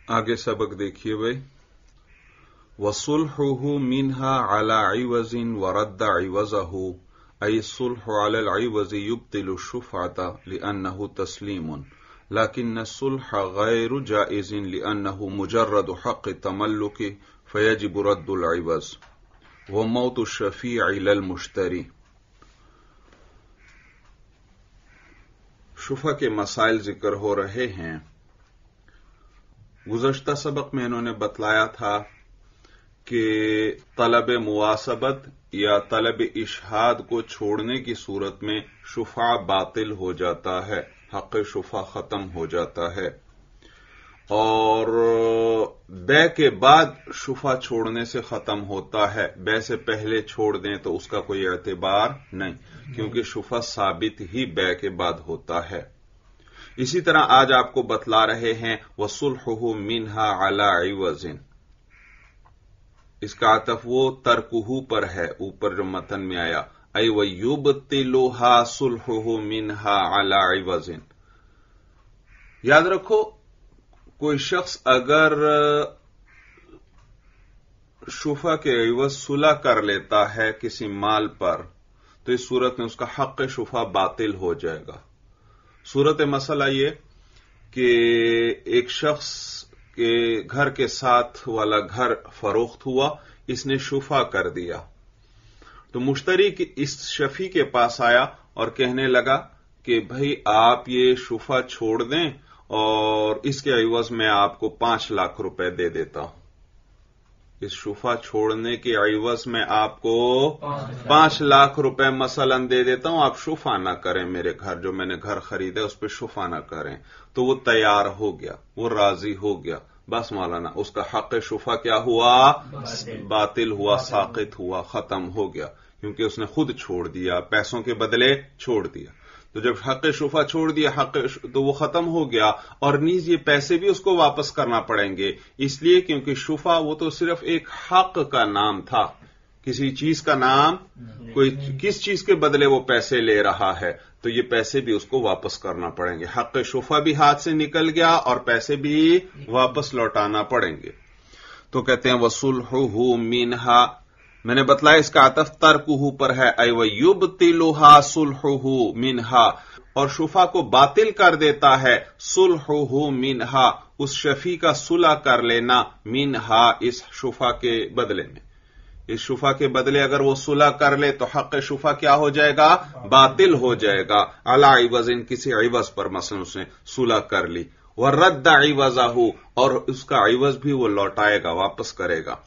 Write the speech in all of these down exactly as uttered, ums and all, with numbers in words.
आगे सबक देखिए भाई। वसुल्हुहु मिनहा अला इवजिन वरद्दा इवजहु अय सुल्हु अला इवजी युब्तिलु शुफअता लिअन्नहु तस्लीमुन लकिन सुल्ह गैर जाइजिन लिअन्नहु मुजर्रद हक़ तमल्लुकि फयजिब रद्दुल इवज व मौतु शफीअ लिल मुश्तरी। शुफा के मसाइल जिक्र हो रहे हैं। गुज़श्ता सबक में इन्होंने बतलाया था कि तलब मुवासबत या तलब इशहाद को छोड़ने की सूरत में शुफा बातिल हो जाता है, हक़ शुफा खत्म हो जाता है, और बै के बाद शुफा छोड़ने से खत्म होता है। बै से पहले छोड़ दें तो उसका कोई एतबार नहीं, क्योंकि शुफा साबित ही बै के बाद होता है। इसी तरह आज आपको बतला रहे हैं वसुल्हुहु मिनहा अला इवजिन। इसका आतफ वो तरकुहु पर है, ऊपर जो मतन में आया अय वयुब्तिलुहा सुल्हुहु मिनहा अला इवजिन। याद रखो, कोई शख्स अगर शुफा के इवज सुलह कर लेता है किसी माल पर, तो इस सूरत में उसका हक़ शुफा बातिल हो जाएगा। सूरत मसला ये कि एक शख्स के घर के साथ वाला घर फरोख्त हुआ, इसने शुफा कर दिया, तो मुश्तरी इस शफी के पास आया और कहने लगा कि भाई आप ये शुफा छोड़ दें और इसके इवज में आपको पांच लाख रुपए दे देता हूं। इस शुफा छोड़ने के इवज में आपको पांच लाख रुपए मसलन दे देता हूं, आप शुफा ना करें, मेरे घर जो मैंने घर खरीदा उस पर शुफा ना करें। तो वो तैयार हो गया, वो राजी हो गया। बस मौलाना, उसका हक़ शुफा क्या हुआ? बातिल हुआ, साकित हुआ, खत्म हो गया, क्योंकि उसने खुद छोड़ दिया, पैसों के बदले छोड़ दिया। तो जब हक़ शुफा छोड़ दिया, हक़ तो वो खत्म हो गया, और नीज ये पैसे भी उसको वापस करना पड़ेंगे, इसलिए क्योंकि शुफा वो तो सिर्फ एक हक़ का नाम था, किसी चीज का नाम, कोई किस चीज के बदले वो पैसे ले रहा है, तो ये पैसे भी उसको वापस करना पड़ेंगे। हक़ शुफा भी हाथ से निकल गया और पैसे भी वापस लौटाना पड़ेंगे। तो कहते हैं वसुल्हुहु मिनहा, मैंने बतलाया इसका आतफ तरकुहु पर है, अय वयुब्तिलुहा सुल्हुहु मिनहा, और शुफा को बातिल कर देता है सुल्हुहु मिनहा, उस शफी का सुलह कर लेना, मिनहा इस शुफा के बदले में। इस शुफा के बदले अगर वो सुलह कर ले तो हक़ शुफा क्या हो जाएगा? बातिल हो जाएगा। अला इवजिन, किसी इवज पर मसलन उसने सुलह कर ली, व रद्दा इवजहु, और उसका इवज भी वो लौटाएगा, वापस करेगा।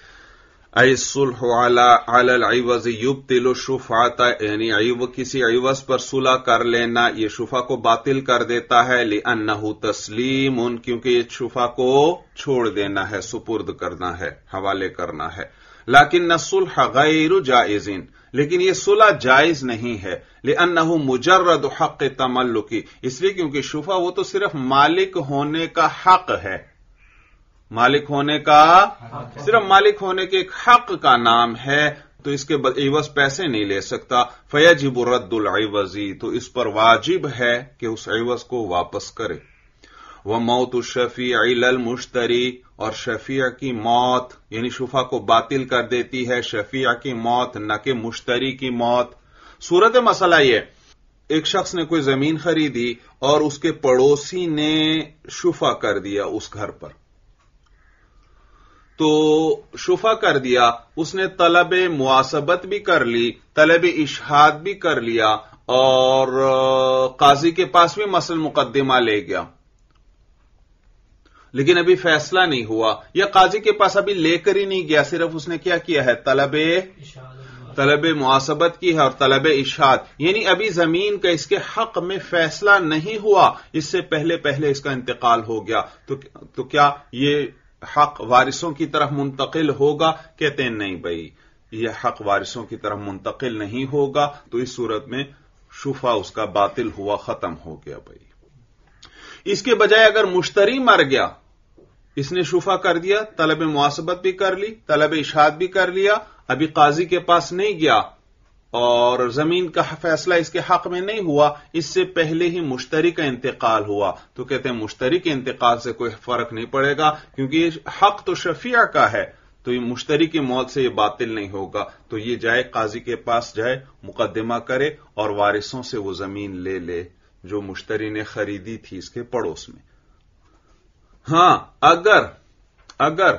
अय सुल्हु अला अल इवज युब्तिलु शुफअता, यानी इव किसी इवज पर सुलह कर लेना ये शुफा को बातिल कर देता है। लिअन्नहु तस्लीमुन, क्योंकि ये शुफा को छोड़ देना है, सुपुर्द करना है, हवाले करना है। लाकिन सुल्ह गैर जाइजिन, लेकिन ये सुलह जायज नहीं है। लिअन्नहु मुजर्रद हक़ तमल्लुकि, इसलिए क्योंकि शुफा वो तो सिर्फ मालिक होने का हक है, मालिक होने का, सिर्फ मालिक होने के एक हक का नाम है, तो इसके इवज पैसे नहीं ले सकता। फयजिब रद्दुल इवजी, तो इस पर वाजिब है कि उस इवज को वापस करे। व मौतु शफीअ लिल मुश्तरी, और शफीअ की मौत, यानी शुफा को बातिल कर देती है शफीअ की मौत, न कि मुश्तरी की मौत। सूरत मसला ये, एक शख्स ने कोई जमीन खरीदी और उसके पड़ोसी ने शुफा कर दिया उस घर पर, तो शुफा कर दिया, उसने तलब मुआसबत भी कर ली, तलब इशहाद भी कर लिया, और काजी के पास भी मसल मुकद्दमा ले गया, लेकिन अभी फैसला नहीं हुआ, या काजी के पास अभी लेकर ही नहीं गया, सिर्फ उसने क्या किया है? तलब तलब मुआसबत की है और तलब इशहाद, यानी अभी जमीन का इसके हक में फैसला नहीं हुआ, इससे पहले पहले इसका इंतकाल हो गया, तो, तो क्या ये हक वारिसों की तरफ मुंतकिल होगा? कहते हैं नहीं भाई, यह हक वारिसों की तरफ मुंतकिल नहीं होगा, तो इस सूरत में शुफा उसका बातिल हुआ, खत्म हो गया भाई। इसके बजाय अगर मुश्तरी मर गया, इसने शुफा कर दिया, तलब मुआसबत भी कर ली, तलब इशहाद भी कर लिया, अभी काजी के पास नहीं गया, اور زمین کا فیصلہ اس کے حق میں نہیں ہوا، اس سے پہلے ہی مشتری کا انتقال ہوا، تو کہتے ہیں مشتری کے انتقال سے کوئی فرق نہیں پڑے گا، کیونکہ حق تو شفیع کا ہے، تو یہ مشتری کی موت سے یہ باطل نہیں ہوگا، تو یہ جائے قاضی کے پاس جائے، مقدمہ کرے اور وارثوں سے وہ زمین لے لے جو مشتری نے خریدی تھی اس کے پڑوس میں۔ ہاں، اگر اگر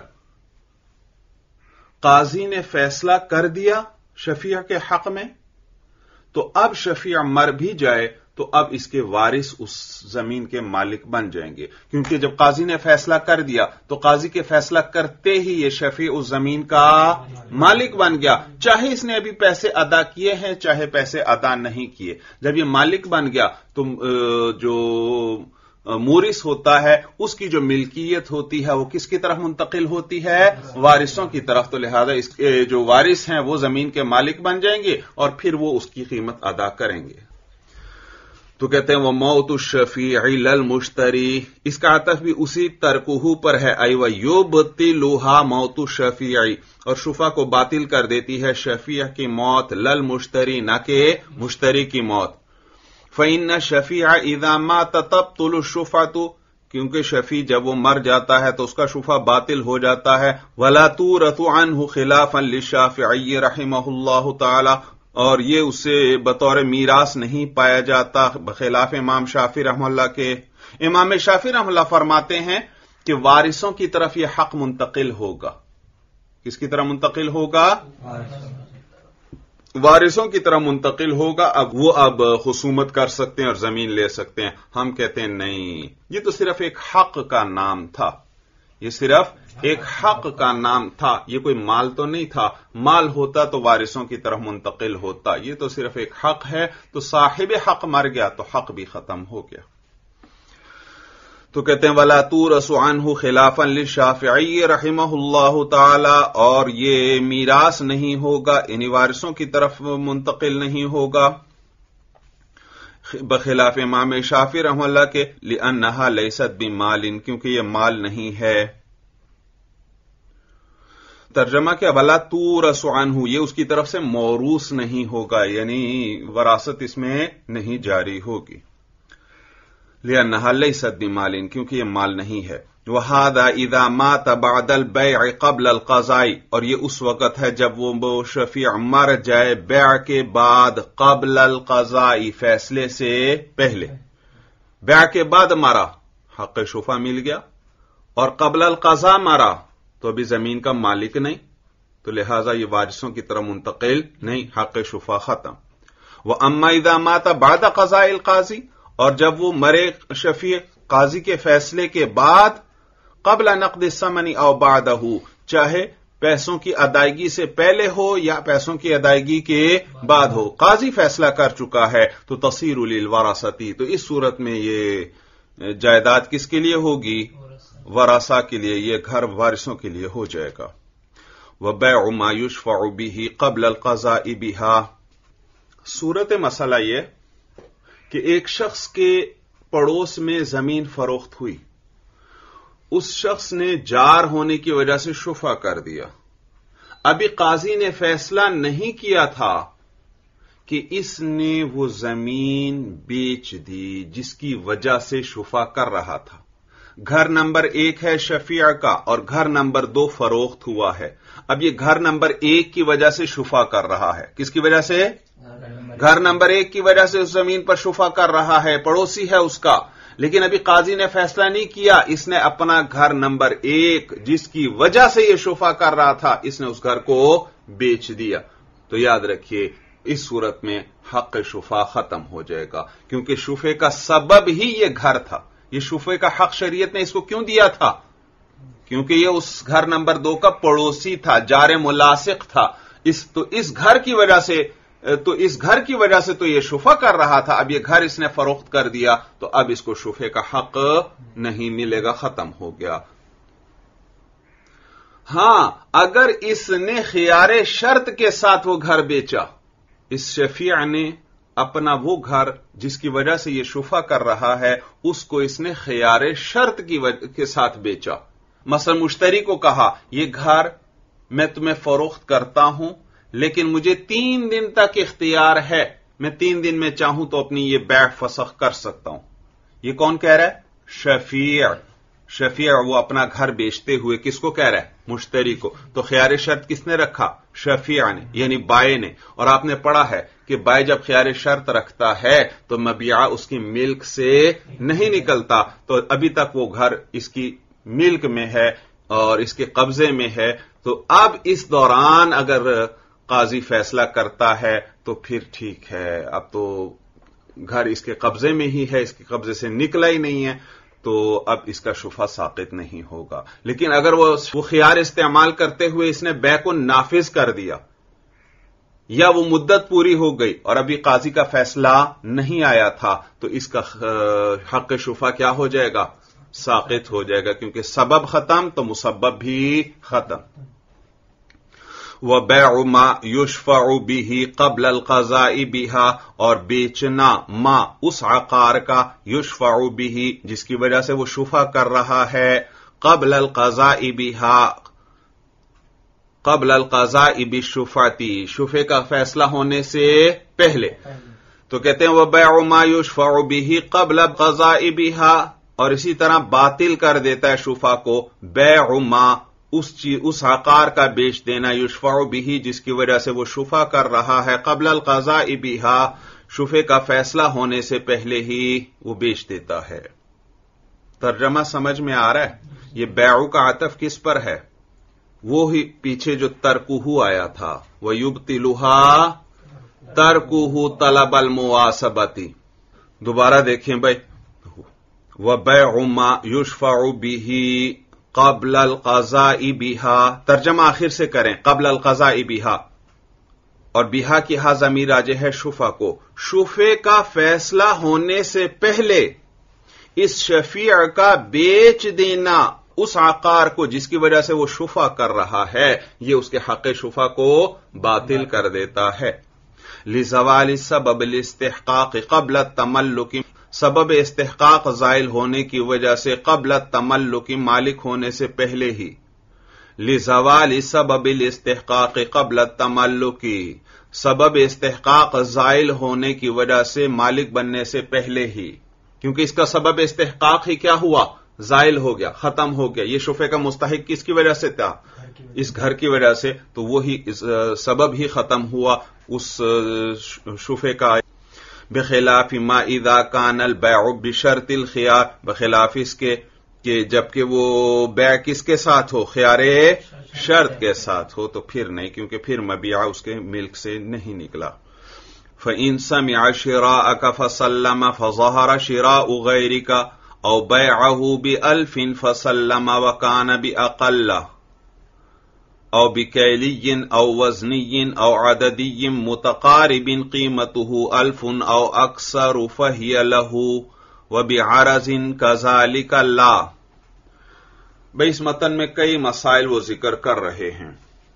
قاضی نے فیصلہ کر دیا شفیع کے حق میں، تو اب شفیع مر بھی جائے تو اب اس کے وارث اس زمین کے مالک بن جائیں گے، کیونکہ جب قاضی نے فیصلہ کر دیا تو قاضی کے فیصلہ کرتے ہی یہ شفیع اس زمین کا مالک بن گیا، چاہے اس نے ابھی پیسے ادا کیے ہیں چاہے پیسے ادا نہیں کیے۔ جب یہ مالک بن گیا تو جو مورث ہوتا ہے اس کی جو ملکیت ہوتی ہے وہ کس کی طرف منتقل ہوتی ہے؟ وارثوں کی طرف، تو لہذا اس کے جو وارث ہیں وہ زمین کے مالک بن جائیں گے اور پھر وہ اس کی قیمت ادا کریں گے۔ تو کہتے ہیں وہ موت الشفیع للمشتری، اس کا عطف بھی اسی ترکہ پر ہے، ای ویبطلھا موت الشفیع، اور شفیع کو باطل کر دیتی ہے شفیع کی موت، للمشتری نہ کہ مشتری کی موت۔ فإن الشفیع اذا مات تبطل الشفعۃ، کیونکہ شفیع جب وہ مر جاتا ہے تو اس کا شفع باطل ہو جاتا ہے۔ ولا تورث عنہ خلافا للشافعی رحمہ اللہ تعالی، اور یہ اسے بطور میراث نہیں پایا جاتا بخلاف امام شافعی رحمہ اللہ کے۔ امام شافعی رحمہ اللہ فرماتے ہیں کہ وارثوں کی طرف یہ حق منتقل ہوگا۔ کس کی طرف منتقل ہوگا؟ وارثوں کی طرح منتقل ہوگا، اب وہ اب خصومت کر سکتے ہیں اور زمین لے سکتے ہیں۔ ہم کہتے ہیں نہیں، یہ تو صرف ایک حق کا نام تھا، یہ صرف ایک حق کا نام تھا، یہ کوئی مال تو نہیں تھا، مال ہوتا تو وارثوں کی طرف منتقل ہوتا، یہ تو صرف ایک حق ہے، تو صاحب حق مر گیا تو حق بھی ختم ہو گیا۔ تو کہتے ہیں وَلَا تُورَثُ عَنْهُ خِلَافًا لِلشَّافِعِيِّ رَحِمَهُ اللَّهُ تَعَالَى، اور یہ میراث نہیں ہوگا، یعنی وارثوں کی طرف منتقل نہیں ہوگا بخلاف امام شافعی رحمہ اللہ کے، لِأَنَّهَا لَيْسَتْ بِمَالٍ، کیونکہ یہ مال نہیں ہے۔ ترجمہ کیا؟ وَلَا تُورَثُ عَنْهُ، یہ اس کی طرف سے موروث نہیں ہوگا، یعنی وراثت اس میں نہیں جاری ہوگی۔ لِأَنَّهَا لَيْسَتْ بِمَالٍ، کیونکہ یہ مال نہیں ہے۔ وَهَذَا إِذَا مَاتَ بَعْدَ الْبَيْعِ قَبْلَ الْقَضَاءِ، اور یہ اس وقت ہے جب وہ شفیع مر جائے بیع کے بعد، قبل القضاء، فیصلے سے پہلے۔ بیع کے بعد مرا، حق شفع مل گیا، اور قبل القضاء مرا تو ابھی زمین کا مالک نہیں، تو لہذا یہ وارثوں کی طرح منتقل نہیں، حق شفع ختم۔ وَأَمَّا إِذَا مَاتَ بَعْدَ قَضَاءِ الْقَاضِي، اور جب وہ مرے شفیع قاضی کے فیصلے کے بعد، قبل نقد الثمن او بعدہ، چاہے پیسوں کی ادائیگی سے پہلے ہو یا پیسوں کی ادائیگی کے بعد ہو، قاضی فیصلہ کر چکا ہے تو تصیر للوراثتی، تو اس صورت میں یہ جائیداد کس کے لیے ہوگی؟ ورثہ کے لیے، یہ گھر وارثوں کے لیے ہو جائے گا۔ وبیع ما یشفع به قبل القضاء بها، صورت مسئلہ یہ کہ ایک شخص کے پڑوس میں زمین فروخت ہوئی، اس شخص نے جار ہونے کی وجہ سے شفع کر دیا، ابھی قاضی نے فیصلہ نہیں کیا تھا کہ اس نے وہ زمین بیچ دی جس کی وجہ سے شفع کر رہا تھا۔ گھر نمبر ایک ہے شفیع کا اور گھر نمبر دو فروخت ہوا ہے، اب یہ گھر نمبر ایک کی وجہ سے شفع کر رہا ہے۔ کس کی وجہ سے؟ گھر نمبر ایک کی وجہ سے اس زمین پر شفع کر رہا ہے، پڑوسی ہے اس کا، لیکن ابھی قاضی نے فیصلہ نہیں کیا، اس نے اپنا گھر نمبر ایک جس کی وجہ سے یہ شفع کر رہا تھا، اس نے اس گھر کو بیچ دیا، تو یاد رکھیے اس صورت میں حق شفع ختم ہو جائے گا، کیونکہ شفع کا سبب ہی یہ گھر تھا۔ یہ شفع کا حق شریعت نے اس کو کیوں دیا تھا؟ کیونکہ یہ اس گھر نمبر دو کا پڑوسی تھا، جار ملاصق تھا، اس تو اس گھر کی وجہ سے تو اس گھر کی وجہ سے تو یہ شفع کر رہا تھا، اب یہ گھر اس نے فروخت کر دیا تو اب اس کو شفع کا حق نہیں ملے گا، ختم ہو گیا۔ ہاں، اگر اس نے خیار شرط کے ساتھ وہ گھر بیچا، اس شفیع نے اپنا وہ گھر جس کی وجہ سے یہ شفع کر رہا ہے اس کو اس نے خیار شرط کی کے ساتھ بیچا، مثلا مشتری کو کہا یہ گھر میں تمہیں فروخت کرتا ہوں، لیکن مجھے تین دن تک اختیار ہے، میں تین دن میں چاہوں تو اپنی یہ بیع فسخ کر سکتا ہوں. یہ کون کہہ رہا ہے؟ شفیع. شفیع وہ اپنا گھر بیچتے ہوئے کس کو کہہ رہا ہے؟ مشتری کو. تو خیار شرط کس نے رکھا؟ شفیع نے، یعنی بائع نے. اور آپ نے پڑھا ہے کہ بائع جب خیار شرط رکھتا ہے تو مبیعہ اس کی ملک سے نہیں نکلتا، تو ابھی تک وہ گھر اس کی ملک میں ہے اور اس کے قبضے میں ہے. تو اب اس دوران اگر قاضی فیصلہ کرتا ہے تو پھر ٹھیک ہے، اب تو گھر اس کے قبضے میں ہی ہے، اس کے قبضے سے نکلا ہی نہیں ہے، تو اب اس کا شفع ساقط نہیں ہوگا. لیکن اگر وہ خیار استعمال کرتے ہوئے اس نے بیع کو نافذ کر دیا، یا وہ مدت پوری ہو گئی اور ابھی قاضی کا فیصلہ نہیں آیا تھا، تو اس کا حق شفع کیا ہو جائے گا؟ ساقط ہو جائے گا، کیونکہ سبب ختم تو مسبب بھی ختم. وَبَيْعُ مَا يُشْفَعُ بِهِ قَبْلَ الْقَضَاءِ بِهَا، اور بیچنا ما اس عقار کا يُشْفَعُ بِهِ جس کی وجہ سے وہ شفع کر رہا ہے، قبل القضاء بِهَا، قبل القضاء بالشفعتی، شفع کا فیصلہ ہونے سے پہلے. تو کہتے ہیں وَبَيْعُ مَا يُشْفَعُ بِهِ قَبْلَ القضاء بِهَا، اور اسی طرح باطل کر دیتا ہے شفع کو بیع ما اس اس عقار کا بیچ دینا، یشفع به جس کی وجہ سے وہ شفع کر رہا ہے، قبل القضاء بها، شفع کا فیصلہ ہونے سے پہلے ہی وہ بیچ دیتا ہے. ترجمہ سمجھ میں آ رہا ہے؟ یہ بیع کا عطف کس پر ہے؟ وہی پیچھے جو ترکہ آیا تھا، وَيُبْطِلُهَا ترکہ طلب المواسبتی. دوبارہ دیکھیں بھائی، وَبَيْعُ مَا يُشْفَعُ بِهِ قبل القضاء بها، ترجمہ آخر سے کریں، قبل القضاء بها، اور بها کی ہا ضمیر راجع ہے شفع کو. شفع کا فیصلہ ہونے سے پہلے اس شفیع کا بیچ دینا اس عقار کو جس کی وجہ سے وہ شفع کر رہا ہے، یہ اس کے حق شفع کو باطل کر دیتا ہے. لزوال سبب الاستحقاق قبل التملک، سبب استحقاق زائل ہونے کی وجہ سے قبل التملک، مالک ہونے سے پہلے ہی. لزوال سبب الاستحقاق قبل التملک، سبب استحقاق زائل ہونے کی وجہ سے مالک بننے سے پہلے ہی، کیونکہ اس کا سبب استحقاق ہی کیا ہوا؟ زائل ہو گیا، ختم ہو گیا. یہ شفع کا مستحق کس کی وجہ سے تھا؟ اس گھر کی وجہ سے، تو وہی سبب ہی ختم ہوا اس شفع کا. بخلاف ما اذا كان البيع بشرط الخيار، بخلاف اس کے کہ جبکہ وہ بیع کس کے ساتھ ہو؟ خیار شرط کے ساتھ ہو، تو پھر نہیں، کیونکہ پھر مبیعہ اس کے ملک سے نہیں نکلا. فإن سمع شراءك فسلم فظهر شراء غيرك او بيعه بألف فسلم وكان بأقل او بکیلی او وزنی او عددی متقارب قیمته الف او اکثر فہی له وبعرض کذالک لا. بھئی اس متن میں کئی مسائل وہ ذکر کر رہے ہیں.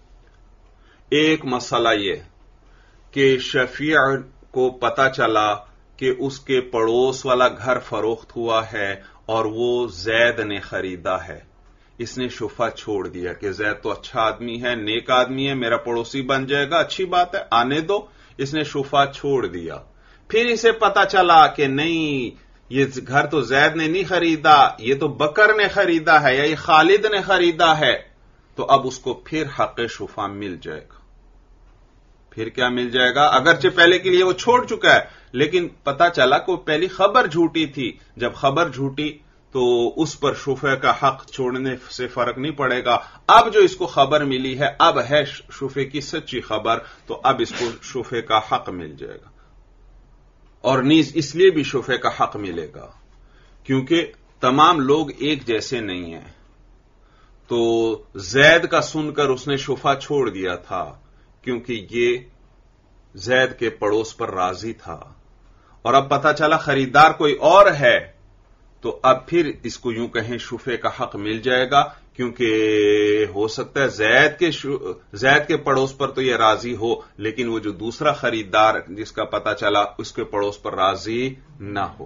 ایک مسئلہ یہ کہ شفیع کو پتا چلا کہ اس کے پڑوس والا گھر فروخت ہوا ہے اور وہ زید نے خریدا ہے. اس نے شفع چھوڑ دیا کہ زید تو اچھا آدمی ہے، نیک آدمی ہے، میرا پڑوسی بن جائے گا، اچھی بات ہے، آنے دو. اس نے شفع چھوڑ دیا. پھر اسے پتا چلا کہ نہیں، یہ گھر تو زید نے نہیں خریدا، یہ تو بکر نے خریدا ہے یا یہ خالد نے خریدا ہے، تو اب اس کو پھر حق شفع مل جائے گا. پھر کیا مل جائے گا؟ اگرچہ پہلے کے لیے وہ چھوڑ چکا ہے، لیکن پتا چلا کہ وہ پہلی خبر جھوٹی تھی. جب خبر جھوٹی تو اس پر شفع کا حق چھوڑنے سے فرق نہیں پڑے گا. اب جو اس کو خبر ملی ہے، اب ہے شفع کی سچی خبر، تو اب اس کو شفع کا حق مل جائے گا. اور نیز اس لیے بھی شفع کا حق ملے گا کیونکہ تمام لوگ ایک جیسے نہیں ہیں. تو زید کا سن کر اس نے شفع چھوڑ دیا تھا کیونکہ یہ زید کے پڑوس پر راضی تھا، اور اب پتہ چلا خریدار کوئی اور ہے، تو اب پھر اس کو یوں کہیں شفع کا حق مل جائے گا، کیونکہ ہو سکتا ہے زید کے شو... زید کے پڑوس پر تو یہ راضی ہو، لیکن وہ جو دوسرا خریدار جس کا پتہ چلا اس کے پڑوس پر راضی نہ ہو.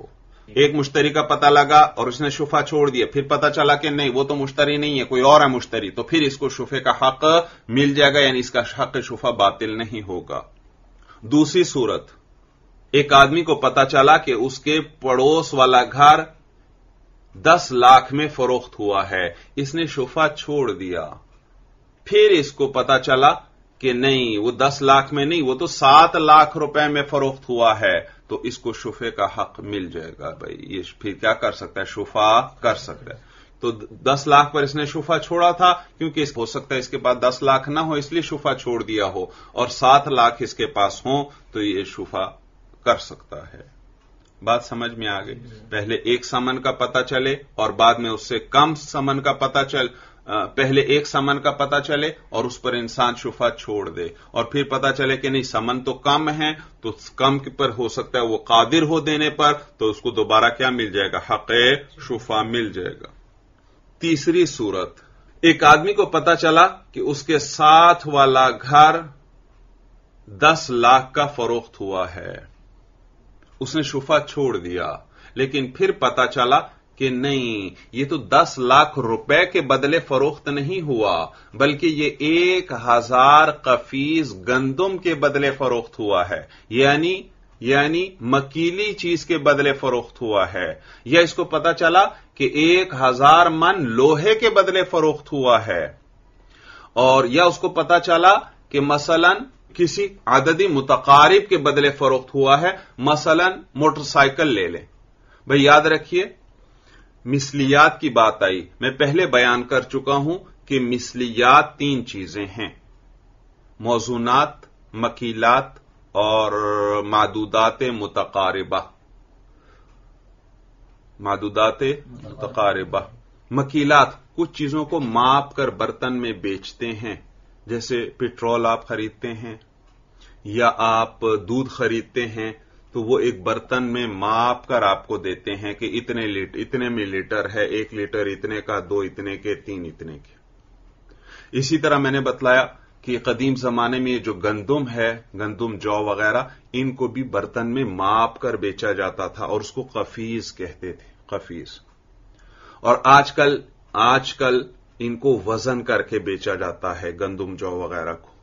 ایک مشتری کا پتہ لگا اور اس نے شفا چھوڑ دیا، پھر پتہ چلا کہ نہیں وہ تو مشتری نہیں ہے، کوئی اور ہے مشتری، تو پھر اس کو شفے کا حق مل جائے گا، یعنی اس کا حق شفا باطل نہیں ہوگا۔ دوسری صورت، ایک آدمی کو پتہ چلا کہ اس کے پڑوس والا گھر دس لاکھ میں فروخت ہوا ہے، اس نے شفا چھوڑ دیا، پھر اس کو پتہ چلا کہ نہیں وہ دس لاکھ میں نہیں، وہ تو سات لاکھ روپے میں فروخت ہوا ہے، تو اس کو شفے کا حق مل جائے گا۔ بھائی یہ پھر کیا کر سکتا ہے؟ شفا کر سکتا ہے۔ تو دس لاکھ پر اس نے شفا چھوڑا تھا، کیونکہ ہو سکتا ہے اس کے پاس دس لاکھ نہ ہو اس لیے شفا چھوڑ دیا ہو، اور سات لاکھ اس کے پاس ہوں تو یہ شفا کر سکتا ہے۔ بات سمجھ میں آ گئی؟ پہلے ایک سمن کا پتہ چلے اور بعد میں اس سے کم سمن کا پتہ چل پہلے ایک سمن کا پتہ چلے اور اس پر انسان شفا چھوڑ دے، اور پھر پتہ چلے کہ نہیں سمن تو کم ہے، تو کم پر ہو سکتا ہے وہ قادر ہو دینے پر، تو اس کو دوبارہ کیا مل جائے گا؟ حق شفا مل جائے گا۔ تیسری صورت، ایک آدمی کو پتہ چلا کہ اس کے ساتھ والا گھر دس لاکھ کا فروخت ہوا ہے، اس نے شفا چھوڑ دیا، لیکن پھر پتہ چلا کہ نہیں یہ تو دس لاکھ روپے کے بدلے فروخت نہیں ہوا، بلکہ یہ ایک ہزار قفیز گندم کے بدلے فروخت ہوا ہے، یعنی یعنی مکیلی چیز کے بدلے فروخت ہوا ہے، یا اس کو پتہ چلا کہ ایک ہزار من لوہے کے بدلے فروخت ہوا ہے، اور یا اس کو پتہ چلا کہ مثلا کسی عددی متقارب کے بدلے فروخت ہوا ہے، مثلا موٹر سائیکل لے لیں۔ بھئی یاد رکھیے مثلیات کی بات آئی، میں پہلے بیان کر چکا ہوں کہ مثلیات تین چیزیں ہیں، موزونات، مکیلات اور معدودات متقاربہ۔ معدودات متقاربہ، مکیلات کچھ چیزوں کو ماپ کر برتن میں بیچتے ہیں، جیسے پٹرول آپ خریدتے ہیں یا آپ دودھ خریدتے ہیں تو وہ ایک برتن میں ماپ کر آپ کو دیتے ہیں کہ اتنے لیٹر اتنے ملی لیٹر ہے، ایک لیٹر اتنے کا، دو اتنے کے، تین اتنے کے۔ اسی طرح میں نے بتلایا کہ قدیم زمانے میں جو گندم ہے، گندم جو وغیرہ، ان کو بھی برتن میں ماپ کر بیچا جاتا تھا اور اس کو قفیز کہتے تھے، قفیز۔ اور آج کل آج کل ان کو وزن کر کے بیچا جاتا ہے، گندم جو وغیرہ کو،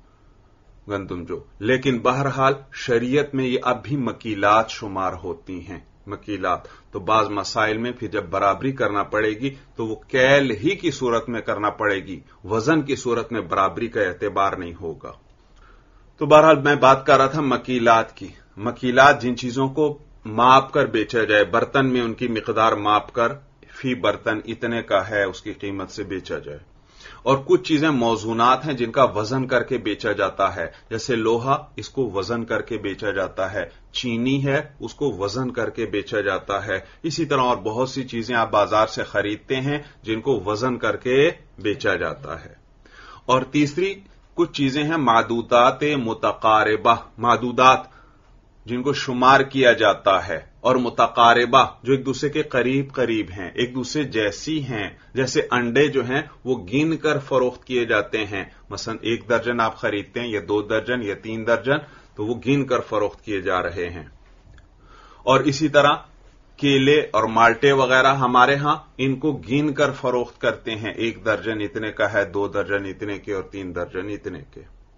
گندم جو، لیکن بہرحال شریعت میں یہ اب بھی مکیلات شمار ہوتی ہیں، مکیلات۔ تو بعض مسائل میں پھر جب برابری کرنا پڑے گی تو وہ کیل ہی کی صورت میں کرنا پڑے گی، وزن کی صورت میں برابری کا اعتبار نہیں ہوگا۔ تو بہرحال میں بات کر رہا تھا مکیلات کی۔ مکیلات جن چیزوں کو ماپ کر بیچا جائے، برتن میں ان کی مقدار ماپ کر فی برتن اتنے کا ہے اس کی قیمت سے بیچا جائے، اور کچھ چیزیں موزونات ہیں جن کا وزن کر کے بیچا جاتا ہے، جیسے لوہا، اس کو وزن کر کے بیچا جاتا ہے، چینی ہے اس کو وزن کر کے بیچا جاتا ہے، اسی طرح اور بہت سی چیزیں آپ بازار سے خریدتے ہیں جن کو وزن کر کے بیچا جاتا ہے۔ اور تیسری کچھ چیزیں ہیں معدودات متقاربہ، معدودات جن کو شمار کیا جاتا ہے، اور متقاربہ جو ایک دوسرے کے قریب قریب ہیں، ایک دوسرے جیسی ہیں، جیسے انڈے جو ہیں وہ گن کر فروخت کیے جاتے ہیں، مثلا ایک درجن آپ خریدتے ہیں یا دو درجن یا تین درجن، تو وہ گن کر فروخت کیے جا رہے ہیں۔ اور اسی طرح کیلے اور مالٹے وغیرہ ہمارے ہاں ان کو گن کر فروخت کرتے ہیں، ایک درجن اتنے کا ہے، دو درجن اتنے کے اور تین درجن اتنے کے،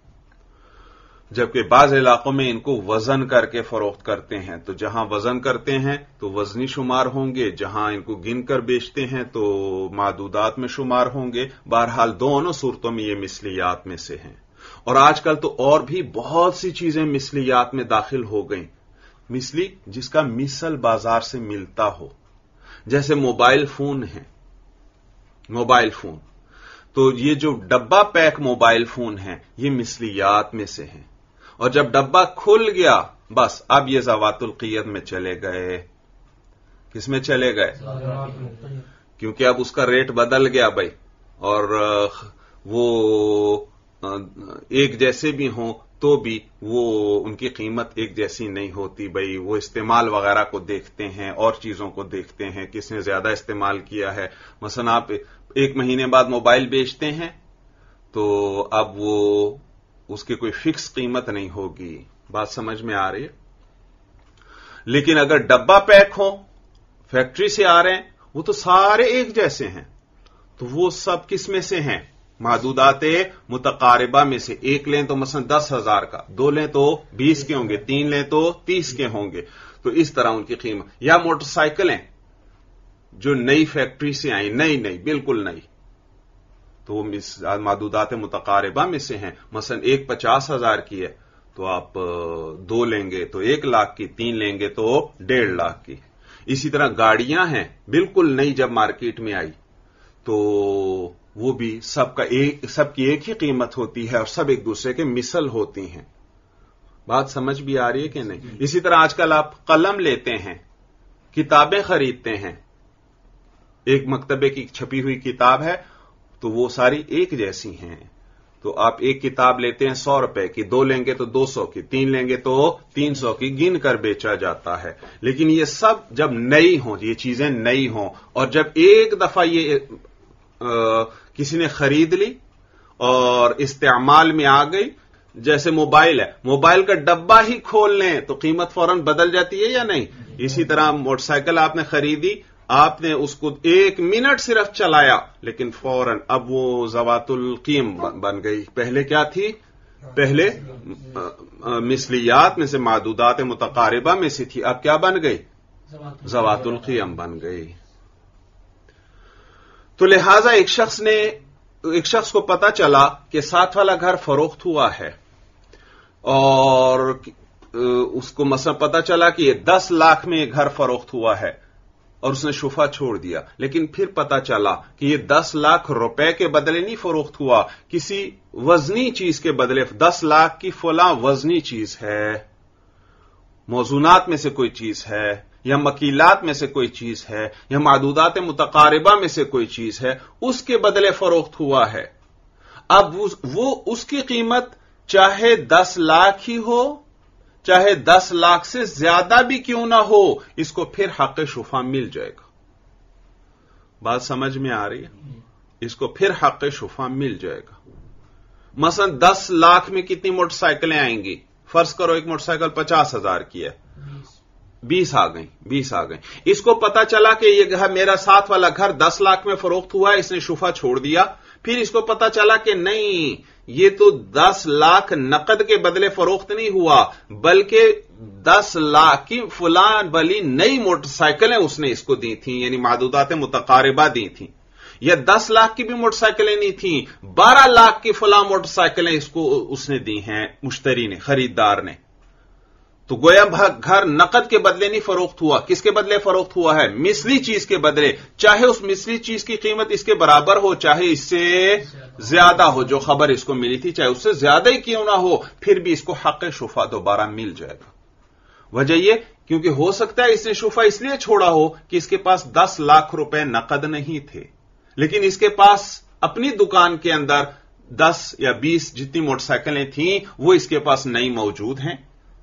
جبکہ بعض علاقوں میں ان کو وزن کر کے فروخت کرتے ہیں۔ تو جہاں وزن کرتے ہیں تو وزنی شمار ہوں گے، جہاں ان کو گن کر بیچتے ہیں تو معدودات میں شمار ہوں گے۔ بہرحال دونوں صورتوں میں یہ مثلیات میں سے ہیں۔ اور آج کل تو اور بھی بہت سی چیزیں مثلیات میں داخل ہو گئیں، مثلی جس کا مثل بازار سے ملتا ہو، جیسے موبائل فون ہیں، موبائل فون، تو یہ جو ڈبہ پیک موبائل فون ہیں یہ مثلیات میں سے ہیں، اور جب ڈبہ کھل گیا بس اب یہ ذوات القید میں چلے گئے۔ کس میں چلے گئے؟ کیونکہ اب اس کا ریٹ بدل گیا بھائی، اور وہ ایک جیسے بھی ہوں تو بھی وہ ان کی قیمت ایک جیسی نہیں ہوتی بھائی، وہ استعمال وغیرہ کو دیکھتے ہیں اور چیزوں کو دیکھتے ہیں، کس نے زیادہ استعمال کیا ہے۔ مثلا آپ ایک مہینے بعد موبائل بیچتے ہیں تو اب وہ اس کی کوئی فکس قیمت نہیں ہوگی، بات سمجھ میں آ رہی ہے؟ لیکن اگر ڈبہ پیک ہو فیکٹری سے آ رہے ہیں وہ تو سارے ایک جیسے ہیں، تو وہ سب کس میں سے ہیں؟ معدودات متقاربہ میں سے. ایک لیں تو مثلا دس ہزار کا، دو لیں تو بیس کے ہوں گے، تین لیں تو تیس کے ہوں گے. تو اس طرح ان کی قیمت. یا موٹر سائیکلیں جو نئی فیکٹری سے آئیں، نئی نئی بالکل نئی، تو وہ معدودات متقاربہ میں سے ہیں. مثلا ایک پچاس ہزار کی ہے تو آپ دو لیں گے تو ایک لاکھ کی، تین لیں گے تو ڈیڑھ لاکھ کی. اسی طرح گاڑیاں ہیں بالکل نئی، جب مارکیٹ میں آئی تو وہ بھی سب کا ایک سب کی ایک ہی قیمت ہوتی ہے اور سب ایک دوسرے کے مثل ہوتی ہیں. بات سمجھ بھی آ رہی ہے کہ نہیں؟ اسی طرح آج کل آپ قلم لیتے ہیں، کتابیں خریدتے ہیں، ایک مکتبے کی چھپی ہوئی کتاب ہے تو وہ ساری ایک جیسی ہیں. تو آپ ایک کتاب لیتے ہیں سو روپے کی، دو لیں گے تو دو سو کی، تین لیں گے تو تین سو کی، گن کر بیچا جاتا ہے. لیکن یہ سب جب نئی ہوں، یہ چیزیں نئی ہوں، اور جب ایک دفعہ یہ آ, کسی نے خرید لی اور استعمال میں آ گئی، جیسے موبائل ہے، موبائل کا ڈبہ ہی کھول لیں تو قیمت فوراً بدل جاتی ہے یا نہیں؟ اسی طرح موٹر سائیکل آپ نے خریدی، آپ نے اس کو ایک منٹ صرف چلایا لیکن فوراً اب وہ ذوات القیم بن گئی. پہلے کیا تھی؟ پہلے مثلیات میں سے، معدودات متقاربہ میں سے تھی، اب کیا بن گئی؟ ذوات القیم بن گئی. تو لہذا ایک شخص نے ایک شخص کو پتا چلا کہ ساتھ والا گھر فروخت ہوا ہے، اور اس کو مثلا پتا چلا کہ یہ دس لاکھ میں یہ گھر فروخت ہوا ہے، اور اس نے شفا چھوڑ دیا. لیکن پھر پتا چلا کہ یہ دس لاکھ روپے کے بدلے نہیں فروخت ہوا، کسی وزنی چیز کے بدلے. دس لاکھ کی فلاں وزنی چیز ہے، موزونات میں سے کوئی چیز ہے، یا مکیلات میں سے کوئی چیز ہے، یا معدودات متقاربہ میں سے کوئی چیز ہے، اس کے بدلے فروخت ہوا ہے. اب وہ اس کی قیمت چاہے دس لاکھ ہی ہو، چاہے دس لاکھ سے زیادہ بھی کیوں نہ ہو، اس کو پھر حق شفا مل جائے گا. بات سمجھ میں آ رہی ہے؟ اس کو پھر حق شفا مل جائے گا. مثلا دس لاکھ میں کتنی موٹر سائیکلیں آئیں گی؟ فرض کرو ایک موٹر سائیکل پچاس ہزار کی ہے، بیس آ گئیں بیس آ گئیں. اس کو پتا چلا کہ یہ گھر، میرا ساتھ والا گھر دس لاکھ میں فروخت ہوا ہے، اس نے شفا چھوڑ دیا. پھر اس کو پتا چلا کہ نہیں، یہ تو دس لاکھ نقد کے بدلے فروخت نہیں ہوا، بلکہ دس لاکھ کی فلاں والی نئی موٹر سائیکلیں اس نے اس کو دی تھیں، یعنی معدودات متقاربہ دی تھیں. یا دس لاکھ کی بھی موٹر سائیکلیں نہیں تھیں، بارہ لاکھ کی فلاں موٹر سائیکلیں اس کو اس نے دی ہیں، مشتری نے، خریدار نے. تو گویا گھر نقد کے بدلے نہیں فروخت ہوا. کس کے بدلے فروخت ہوا ہے؟ مثلی چیز کے بدلے. چاہے اس مثلی چیز کی قیمت اس کے برابر ہو، چاہے اس سے زیادہ ہو، جو خبر اس کو ملی تھی چاہے اس سے زیادہ ہی کیوں نہ ہو، پھر بھی اس کو حق شفا دوبارہ مل جائے گا. وجہ یہ کیونکہ ہو سکتا ہے اس نے شفا اس لیے چھوڑا ہو کہ اس کے پاس دس لاکھ روپے نقد نہیں تھے، لیکن اس کے پاس اپنی دکان کے اندر دس یا بیس جتنی موٹر سائیکلیں تھیں وہ اس کے پاس نئی موجود ہیں.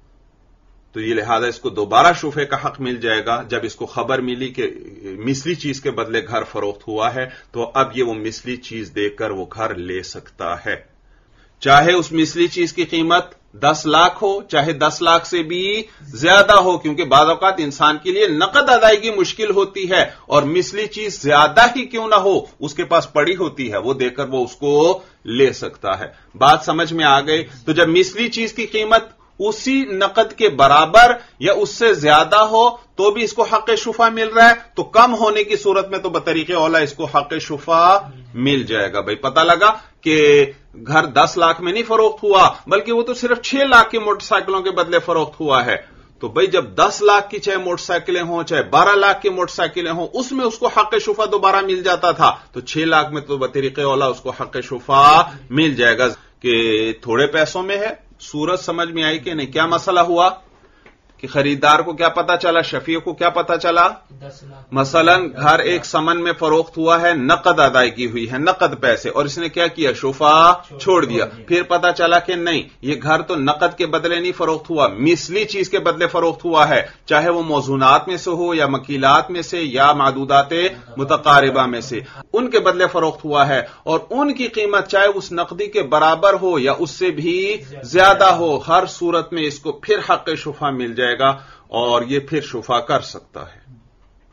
تو یہ لہذا اس کو دوبارہ شفے کا حق مل جائے گا. جب اس کو خبر ملی کہ مثلی چیز کے بدلے گھر فروخت ہوا ہے تو اب یہ وہ مثلی چیز دیکھ کر وہ گھر لے سکتا ہے، چاہے اس مثلی چیز کی قیمت دس لاکھ ہو، چاہے دس لاکھ سے بھی زیادہ ہو، کیونکہ بعض اوقات انسان کے لیے نقد ادائیگی مشکل ہوتی ہے اور مثلی چیز زیادہ ہی کیوں نہ ہو اس کے پاس پڑی ہوتی ہے، وہ دے کر وہ اس کو لے سکتا ہے. بات سمجھ میں آ گئی؟ تو جب مثلی چیز کی قیمت اسی نقد کے برابر یا اس سے زیادہ ہو تو بھی اس کو حق شفا مل رہا ہے، تو کم ہونے کی صورت میں تو بطریق اولا اس کو حق شفا مل جائے گا. بھائی پتہ لگا کہ گھر دس لاکھ میں نہیں فروخت ہوا بلکہ وہ تو صرف چھ لاکھ کی موٹر سائیکلوں کے بدلے فروخت ہوا ہے. تو بھئی جب دس لاکھ کی چاہے موٹر سائیکلیں ہوں چاہے بارہ لاکھ کی موٹر سائیکلیں ہوں اس میں اس کو حق شفا دوبارہ مل جاتا تھا، تو چھ لاکھ میں تو بطریق اولا اس کو حق شفا مل جائے گا. کہ تھوڑے پیسوں میں ہے. صورت سمجھ میں آئی کہ نہیں؟ کیا مسئلہ ہوا کہ خریدار کو کیا پتا چلا، شفیع کو کیا پتا چلا؟ مثلا گھر ایک سمن میں فروخت ہوا ہے، نقد ادائیگی ہوئی ہے، نقد پیسے، اور اس نے کیا کیا؟ شفا چھوڑ دیا. پھر پتا چلا کہ نہیں، یہ گھر تو نقد کے بدلے نہیں فروخت ہوا، مثلی چیز کے بدلے فروخت ہوا ہے، چاہے وہ موزونات میں سے ہو یا مکیلات میں سے یا معدودات متقاربہ میں سے، ان کے بدلے فروخت ہوا ہے، اور ان کی قیمت چاہے اس نقدی کے برابر ہو یا اس سے بھی زیادہ ہو، ہر صورت میں اس کو پھر حق شفا مل جائے گا اور یہ پھر شفا کر سکتا ہے.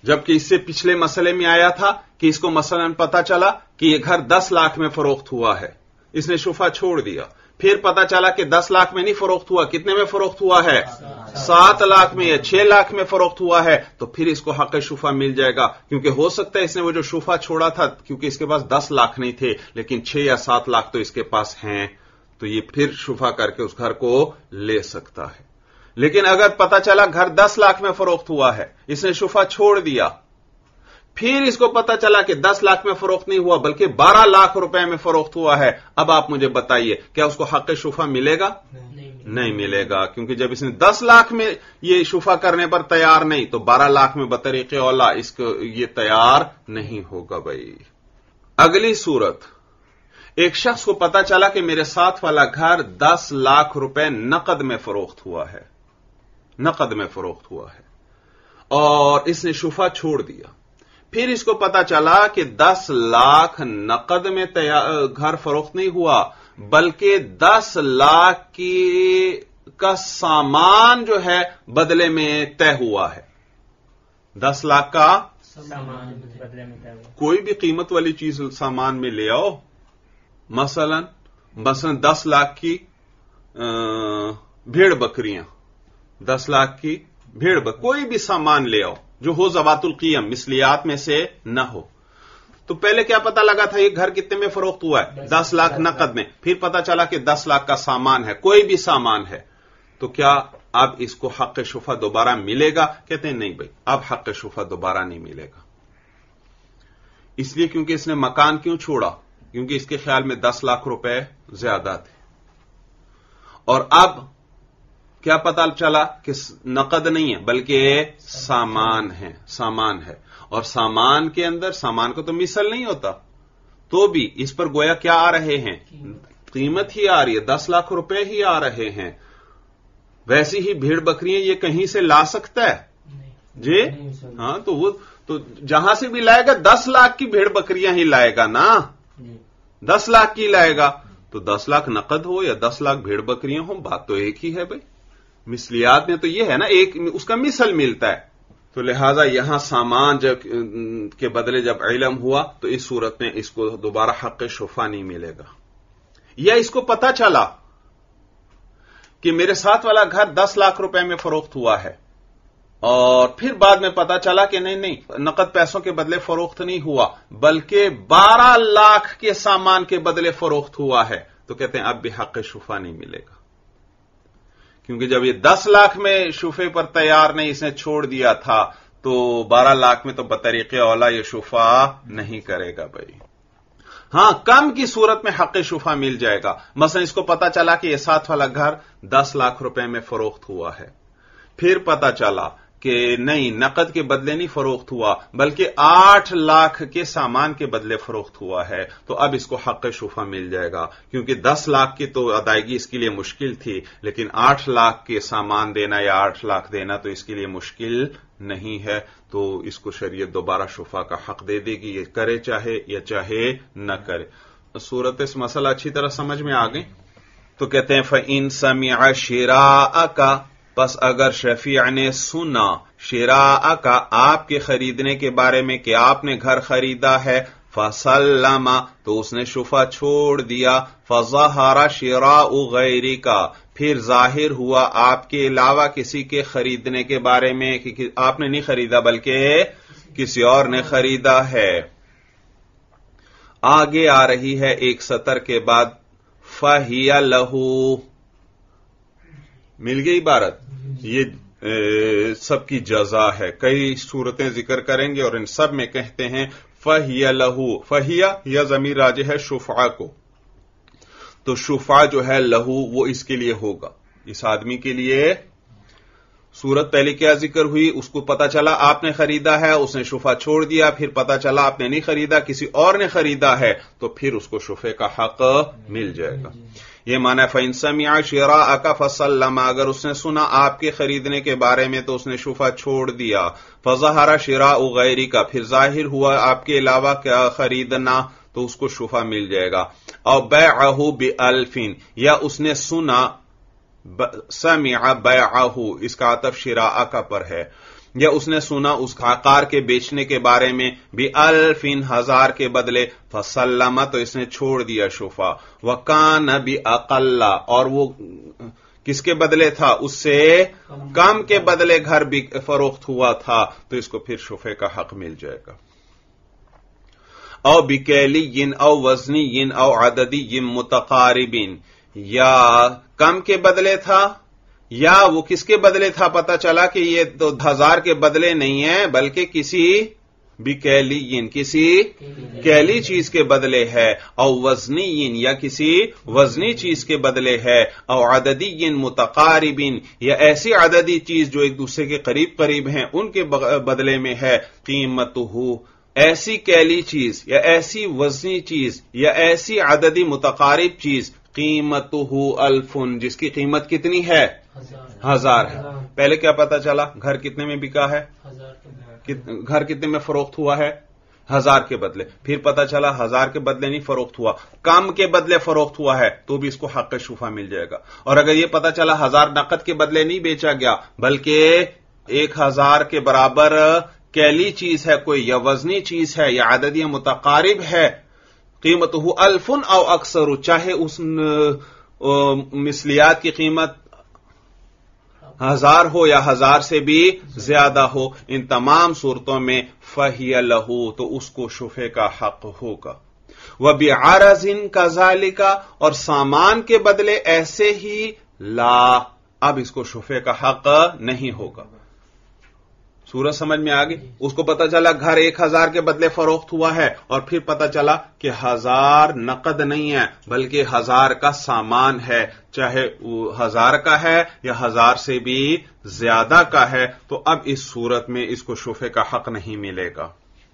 جبکہ اس سے پچھلے مسئلے میں آیا تھا کہ اس کو مثلاً پتا چلا کہ یہ گھر دس لاکھ میں فروخت ہوا ہے، اس نے شفعہ چھوڑ دیا، پھر پتا چلا کہ دس لاکھ میں نہیں فروخت ہوا، کتنے میں فروخت ہوا ہے؟ سات لاکھ میں یا چھ لاکھ میں فروخت ہوا ہے، تو پھر اس کو حق شفعہ مل جائے گا، کیونکہ ہو سکتا ہے اس نے وہ جو شفعہ چھوڑا تھا کیونکہ اس کے پاس دس لاکھ نہیں تھے لیکن چھ یا سات لاکھ تو اس کے پاس ہیں، تو یہ پھر شفعہ کر کے اس گھر کو لے سکتا ہے۔ لیکن اگر پتا چلا گھر دس لاکھ میں فروخت ہوا ہے، اس نے شفعہ چھوڑ دیا، پھر اس کو پتا چلا کہ دس لاکھ میں فروخت نہیں ہوا بلکہ بارہ لاکھ روپے میں فروخت ہوا ہے، اب آپ مجھے بتائیے کیا اس کو حق شفعہ ملے گا؟ نہیں ملے گا، کیونکہ جب اس نے دس لاکھ میں یہ شفعہ کرنے پر تیار نہیں تو بارہ لاکھ میں بطریق اولا اس کو یہ تیار نہیں ہوگا۔ بھائی اگلی صورت، ایک شخص کو پتا چلا کہ میرے ساتھ والا گھر دس لاکھ روپے نقد میں فروخت ہوا ہے، نقد میں فروخت ہوا ہے، اور اس نے شفعہ چھوڑ دیا، پھر اس کو پتا چلا کہ دس لاکھ نقد میں گھر فروخت نہیں ہوا بلکہ دس لاکھ کی کا سامان جو ہے بدلے میں طے ہوا ہے، دس لاکھ کا سامان بدلے میں طے ہوا، کوئی بھی قیمت والی چیز سامان میں لے آؤ، مثلا مثلا دس لاکھ کی بھیڑ بکریاں، دس لاکھ کی بھیڑ بکری، کوئی بھی سامان لے آؤ جو ہو ذوات القیم، مثلیات میں سے نہ ہو، تو پہلے کیا پتا لگا تھا یہ گھر کتنے میں فروخت ہوا ہے؟ دس لاکھ نقد میں، پھر پتا چلا کہ دس لاکھ کا سامان ہے، کوئی بھی سامان ہے، تو کیا اب اس کو حق شفعہ دوبارہ ملے گا؟ کہتے ہیں نہیں بھائی، اب حق شفعہ دوبارہ نہیں ملے گا، اس لیے کیونکہ اس نے مکان کیوں چھوڑا؟ کیونکہ اس کے خیال میں دس لاکھ روپے زیادہ تھے، اور اب کیا پتا چلا کہ نقد نہیں ہے بلکہ سامان ہے، سامان ہے، اور سامان کے اندر سامان کو تو مثل نہیں ہوتا، تو بھی اس پر گویا کیا آ رہے ہیں؟ قیمت ہی آ رہی ہے، دس لاکھ روپے ہی آ رہے ہیں۔ ویسی ہی بھیڑ بکریاں یہ کہیں سے لا سکتا ہے؟ جی ہاں، تو وہ تو جہاں سے بھی لائے گا دس لاکھ کی بھیڑ بکریاں ہی لائے گا نا، دس لاکھ کی لائے گا، تو دس لاکھ نقد ہو یا دس لاکھ بھیڑ بکریاں ہوں، بات تو ایک ہی ہے بھائی، مثلیات میں تو یہ ہے نا، ایک اس کا مثل ملتا ہے، تو لہذا یہاں سامان جب کے بدلے جب علم ہوا تو اس صورت میں اس کو دوبارہ حق شفعہ نہیں ملے گا۔ یا اس کو پتا چلا کہ میرے ساتھ والا گھر دس لاکھ روپے میں فروخت ہوا ہے، اور پھر بعد میں پتا چلا کہ نہیں نہیں نقد پیسوں کے بدلے فروخت نہیں ہوا بلکہ بارہ لاکھ کے سامان کے بدلے فروخت ہوا ہے، تو کہتے ہیں اب بھی حق شفعہ نہیں ملے گا، کیونکہ جب یہ دس لاکھ میں شفعے پر تیار نہیں، اس نے چھوڑ دیا تھا، تو بارہ لاکھ میں تو بطریق اولا یہ شفعہ نہیں کرے گا بھائی۔ ہاں، کم کی صورت میں حق شفعہ مل جائے گا، مثلا اس کو پتا چلا کہ یہ ساتھ والا گھر دس لاکھ روپے میں فروخت ہوا ہے، پھر پتا چلا کہ نہیں نقد کے بدلے نہیں فروخت ہوا بلکہ آٹھ لاکھ کے سامان کے بدلے فروخت ہوا ہے، تو اب اس کو حق شفعہ مل جائے گا، کیونکہ دس لاکھ کی تو ادائیگی اس کے لیے مشکل تھی، لیکن آٹھ لاکھ کے سامان دینا یا آٹھ لاکھ دینا تو اس کے لیے مشکل نہیں ہے، تو اس کو شریعت دوبارہ شفعہ کا حق دے دے گی، یہ کرے چاہے یا چاہے نہ کرے۔ صورت اس مسئلہ اچھی طرح سمجھ میں آ گئی؟ تو کہتے ہیں فَإِن سَمِعَ شِرَاءَكَ، پس اگر شفیع نے سنا شراء کا آپ کے خریدنے کے بارے میں کہ آپ نے گھر خریدا ہے، فسلم تو اس نے شفعہ چھوڑ دیا، فظہر شراء غیری کا پھر ظاہر ہوا آپ کے علاوہ کسی کے خریدنے کے بارے میں کہ آپ نے نہیں خریدا بلکہ کسی اور نے خریدا ہے۔ آگے آ رہی ہے ایک سطر کے بعد فہی لہو، مل گئی عبارت، یہ سب کی جزا ہے، کئی صورتیں ذکر کریں گے اور ان سب میں کہتے ہیں فہی لہو، فہیا یا ضمیر راجع ہے شفعہ کو، تو شفعہ جو ہے لہو وہ اس کے لیے ہوگا، اس آدمی کے لیے۔ صورت پہلے کیا ذکر ہوئی؟ اس کو پتا چلا آپ نے خریدا ہے، اس نے شفعہ چھوڑ دیا، پھر پتا چلا آپ نے نہیں خریدا کسی اور نے خریدا ہے، تو پھر اس کو شفعے کا حق مل جائے گا۔ یہ معنی فَإِن سَمِعَ شِرَاءَكَ فَسَلَّمَ، اگر اس نے سنا آپ کے خریدنے کے بارے میں تو اس نے شفعہ چھوڑ دیا، فَظَهَرَ شِرَاءُ غَيْرِكَ پھر ظاہر ہوا آپ کے علاوہ کیا خریدنا، تو اس کو شفعہ مل جائے گا۔ اور بَيْعَهُ بِأَلْفٍ، یا اس نے سنا سمع بیعہ، اس کا عطف شراء کا پر ہے، یا اس نے سنا اس عقار کے بیچنے کے بارے میں بھی الفین ہزار کے بدلے فسلم تو اس نے چھوڑ دیا شفا وکان بھی اقل اور وہ کس کے بدلے تھا اس سے کم کے بدلے گھر بھی فروخت ہوا تھا تو اس کو پھر شفے کا حق مل جائے گا او بکیلی ین او وزنی ین او عددی ین متقاربین یا کم کے بدلے تھا یا وہ کس کے بدلے تھا پتا چلا کہ یہ تو ہزار کے بدلے نہیں ہے بلکہ کسی بکیلی کسی کیلی چیز کے بدلے ہے او وزنی یا کسی وزنی چیز کے بدلے ہے او عددی متقاربین یا ایسی عددی چیز جو ایک دوسرے کے قریب قریب ہیں ان کے بدلے میں ہے قیمتہ ایسی کیلی چیز یا ایسی وزنی چیز یا ایسی عددی متقارب چیز قیمتہ الفن جس کی قیمت کتنی ہے ہزار ہے پہلے کیا پتا چلا گھر کتنے میں بکا ہے گھر کتنے میں فروخت ہوا ہے ہزار کے بدلے پھر پتا چلا ہزار کے بدلے نہیں فروخت ہوا کم کے بدلے فروخت ہوا ہے تو بھی اس کو حق شفا مل جائے گا اور اگر یہ پتا چلا ہزار نقد کے بدلے نہیں بیچا گیا بلکہ ایک ہزار کے برابر کیلی چیز ہے کوئی یا وزنی چیز ہے یا عددی متقارب ہے قیمت ہو الفن او اکثر چاہے اس مثلیات کی قیمت ہزار ہو یا ہزار سے بھی زیادہ ہو ان تمام صورتوں میں فہی لہو تو اس کو شفے کا حق ہوگا وبعرض کذالک اور سامان کے بدلے ایسے ہی لا اب اس کو شفے کا حق نہیں ہوگا صورت سمجھ میں آ گئی اس کو پتا چلا گھر ایک ہزار کے بدلے فروخت ہوا ہے اور پھر پتا چلا کہ ہزار نقد نہیں ہے بلکہ ہزار کا سامان ہے چاہے وہ ہزار کا ہے یا ہزار سے بھی زیادہ کا ہے تو اب اس صورت میں اس کو شفے کا حق نہیں ملے گا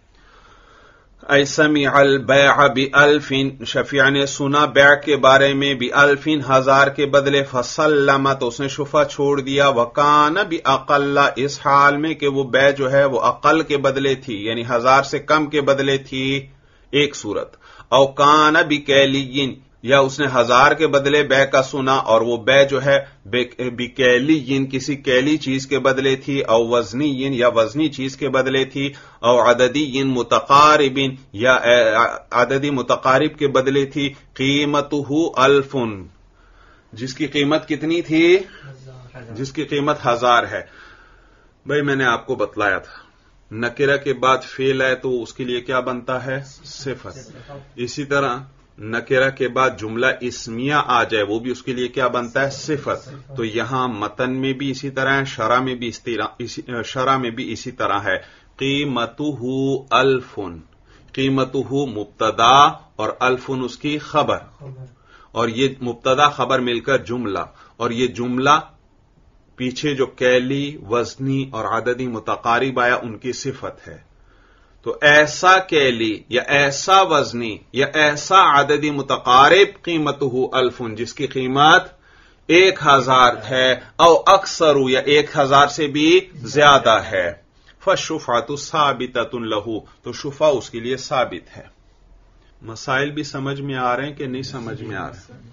اے سمع البیع بألف شفیع نے سنا بیع کے بارے میں بألف ہزار کے بدلے فسلم تو اس نے شفا چھوڑ دیا وکان بأقل اس حال میں کہ وہ بیع جو ہے وہ اقل کے بدلے تھی یعنی ہزار سے کم کے بدلے تھی ایک صورت او کان بکیلی یا اس نے ہزار کے بدلے بیع کا سنا اور وہ بیع جو ہے بکیلی کسی کیلی چیز کے بدلے تھی او وزنی یا وزنی چیز کے بدلے تھی او عددی متقارب یا عددی متقارب کے بدلے تھی قیمتہ الفن جس کی قیمت کتنی تھی جس کی قیمت ہزار ہے بھائی میں نے آپ کو بتلایا تھا نکرہ کے بعد فعل ہے تو اس کے لیے کیا بنتا ہے صفت اسی طرح نکرہ کے بعد جملہ اسمیہ آ جائے وہ بھی اس کے لیے کیا بنتا ہے صفت تو یہاں متن میں بھی اسی طرح ہے شرح میں بھی شرح میں بھی اسی طرح ہے قیمتہ الفن قیمتہ مبتدا اور الفن اس کی خبر اور یہ مبتدا خبر مل کر جملہ اور یہ جملہ پیچھے جو کیلی وزنی اور عددی متقارب آیا ان کی صفت ہے تو ایسا کیلی یا ایسا وزنی یا ایسا عددی متقارب قیمتہ الفن جس کی قیمت ایک ہزار ہے او اکثر یا ایک ہزار سے بھی زیادہ ہے فالشفعۃ ثابتۃ لہ تو شفع اس کے لیے ثابت ہے مسائل بھی سمجھ میں آ رہے ہیں کہ نہیں سمجھ میں آ رہے ہیں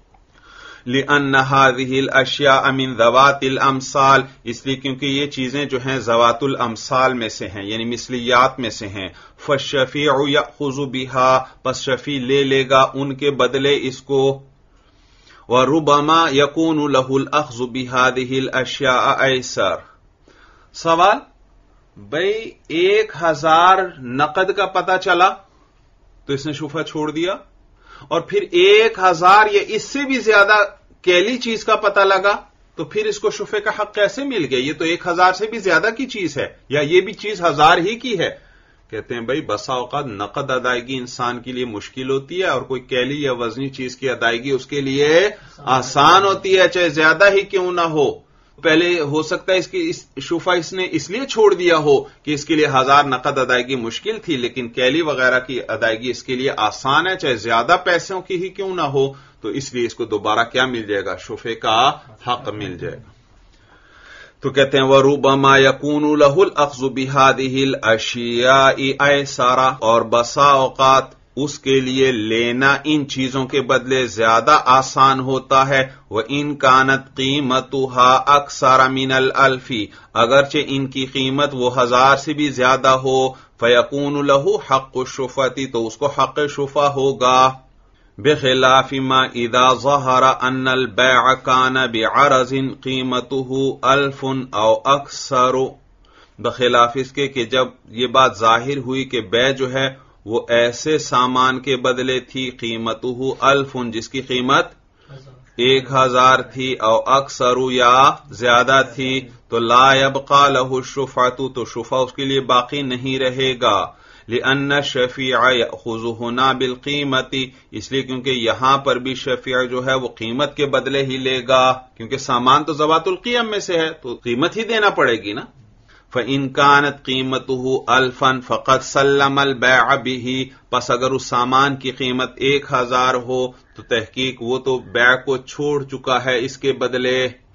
لأن هذه الاشیاء من ذوات الامثال اس لیے کیونکہ یہ چیزیں جو ہیں ذوات الامثال میں سے ہیں یعنی مثلیات میں سے ہیں فالشفیع یأخذ بها پس شفیع لے لے گا ان کے بدلے اس کو وربما یکون له الاخذ بهذه الاشیاء ایسر سوال بھئی ایک ہزار نقد کا پتہ چلا تو اس نے شفع چھوڑ دیا اور پھر ایک ہزار یا اس سے بھی زیادہ کیلی چیز کا پتہ لگا تو پھر اس کو شفے کا حق کیسے مل گیا یہ تو ایک ہزار سے بھی زیادہ کی چیز ہے یا یہ بھی چیز ہزار ہی کی ہے کہتے ہیں بھائی بسا اوقات نقد ادائیگی انسان کے لیے مشکل ہوتی ہے اور کوئی کیلی یا وزنی چیز کی ادائیگی اس کے لیے آسان ہوتی ہے چاہے زیادہ ہی کیوں نہ ہو پہلے ہو سکتا ہے اس کی شفا اس نے اس لیے چھوڑ دیا ہو کہ اس کے لیے ہزار نقد ادائیگی مشکل تھی لیکن کیلی وغیرہ کی ادائیگی اس کے لیے آسان ہے چاہے زیادہ پیسوں کی ہی کیوں نہ ہو تو اس لیے اس کو دوبارہ کیا مل جائے گا شفے کا حق مل جائے گا تو کہتے ہیں وَرُبَمَا يَكُونُ لَهُ الْأَخْذُ بِهَذِهِ الْأَشْيَاءِ أَيْسَرَ اور بسا اوقات اس کے لیے لینا ان چیزوں کے بدلے زیادہ آسان ہوتا ہے. وَإِن كَانَتْ قِيمَتُهَا أَكْثَرَ مِنَ الْأَلْفِ اگرچہ ان کی قیمت وہ ہزار سے بھی زیادہ ہو. فَيَكُونُ لَهُ حَقُّ الشُّفْعَةِ تو اس کو حق شفع ہوگا. بخلاف ما اذا ظهر ان البيع كان بعرض قيمته الف او اكثر بخلاف اس کے کہ جب یہ بات ظاہر ہوئی کہ بے جو ہے وہ ایسے سامان کے بدلے تھی قیمته الف جس کی قیمت ایک ہزار تھی او اکثر یا زیادہ تھی تو لا يبقى له الشفعة تو شفع اس کے لیے باقی نہیں رہے گا. لأن الشفیع یأخذ هنا بالقیمة اس لیے کیونکہ یہاں پر بھی شفیع جو ہے وہ قیمت کے بدلے ہی لے گا کیونکہ سامان تو ذوات القیم میں سے ہے تو قیمت ہی دینا پڑے گی نا. فإن كانت قیمته الفا فقد سلم البيع به پس اگر اس سامان کی قیمت ایک ہزار ہو تو تحقیق وہ تو بیع کو چھوڑ چکا ہے اس کے بدلے.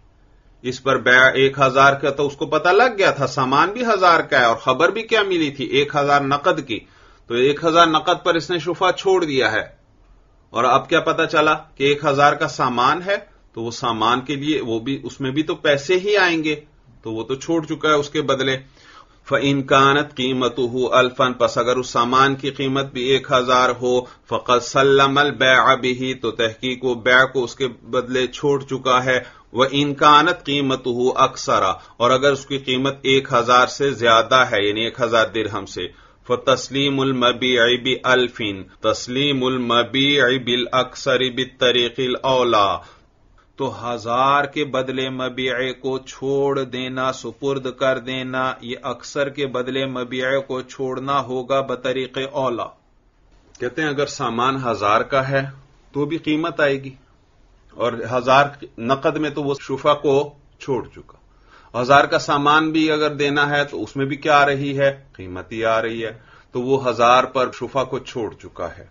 اس پر بیع ایک ہزار کا تو اس کو پتہ لگ گیا تھا سامان بھی ہزار کا ہے اور خبر بھی کیا ملی تھی ایک ہزار نقد کی تو ایک ہزار نقد پر اس نے شفع چھوڑ دیا ہے. اور اب کیا پتہ چلا کہ ایک ہزار کا سامان ہے تو وہ سامان کے لیے وہ بھی اس میں بھی تو پیسے ہی آئیں گے تو وہ تو چھوڑ چکا ہے اس کے بدلے. فإن كانت قیمته الفا پس اگر اس سامان کی قیمت بھی ایک ہزار ہو فقد سلم البيع به تو تحقیق وہ بیع کو اس کے بدلے چھوڑ چکا ہے. وإن كانت قیمته اکثر اور اگر اس کی قیمت ایک ہزار سے زیادہ ہے یعنی ایک ہزار درہم سے فتسلیم المبیع بألف تسلیم المبیع بالاکثر بالطریق الاولی تو ہزار کے بدلے مبیع کو چھوڑ دینا سپرد کر دینا یہ اکثر کے بدلے مبیع کو چھوڑنا ہوگا بطریق اولا. کہتے ہیں اگر سامان ہزار کا ہے تو بھی قیمت آئے گی اور ہزار نقد میں تو وہ شفع کو چھوڑ چکا. ہزار کا سامان بھی اگر دینا ہے تو اس میں بھی کیا آ رہی ہے قیمت ہی آ رہی ہے تو وہ ہزار پر شفع کو چھوڑ چکا ہے.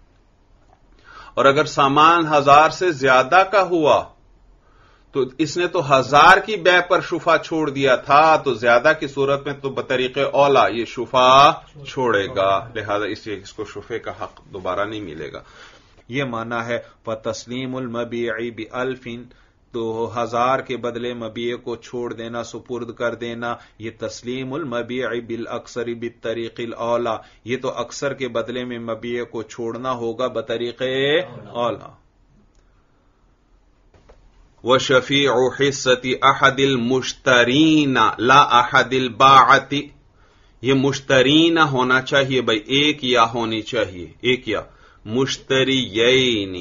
اور اگر سامان ہزار سے زیادہ کا ہوا تو اس نے تو ہزار کی بیع پر شفع چھوڑ دیا تھا تو زیادہ کی صورت میں تو بطریق اولا یہ شفع چھوڑے گا لہذا اس اس کو شفع کا حق دوبارہ نہیں ملے گا. یہ معنی ہے فتسلیم المبیع بألف تو ہزار کے بدلے مبیع کو چھوڑ دینا سپرد کر دینا یہ تسلیم المبیع بالاکثر بالطریق الاولی یہ تو اکثر کے بدلے میں مبیع کو چھوڑنا ہوگا بطریق اولا. وشفیع حصۃ احد المشترین لا احد الباعۃ یہ مشترین ہونا چاہیے بھائی ایک یا ہونی چاہیے ایک یا مشتریین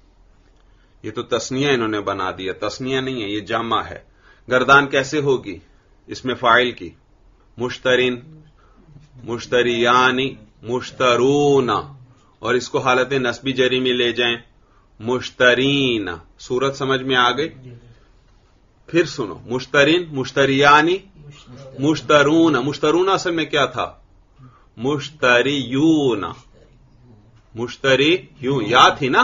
یہ تو تسنیہ انہوں نے بنا دیا تسنیہ نہیں ہے یہ جمع ہے. گردان کیسے ہوگی اس میں فاعل کی مشترین مشتریانی مشترون اور اس کو حالت نسبی جری میں لے جائیں مشترین صورت سمجھ میں آ گئی. پھر سنو مشترین مشتریانی مشترون مشترون اصل میں کیا تھا مشتریون مشتری یوں یا تھی نا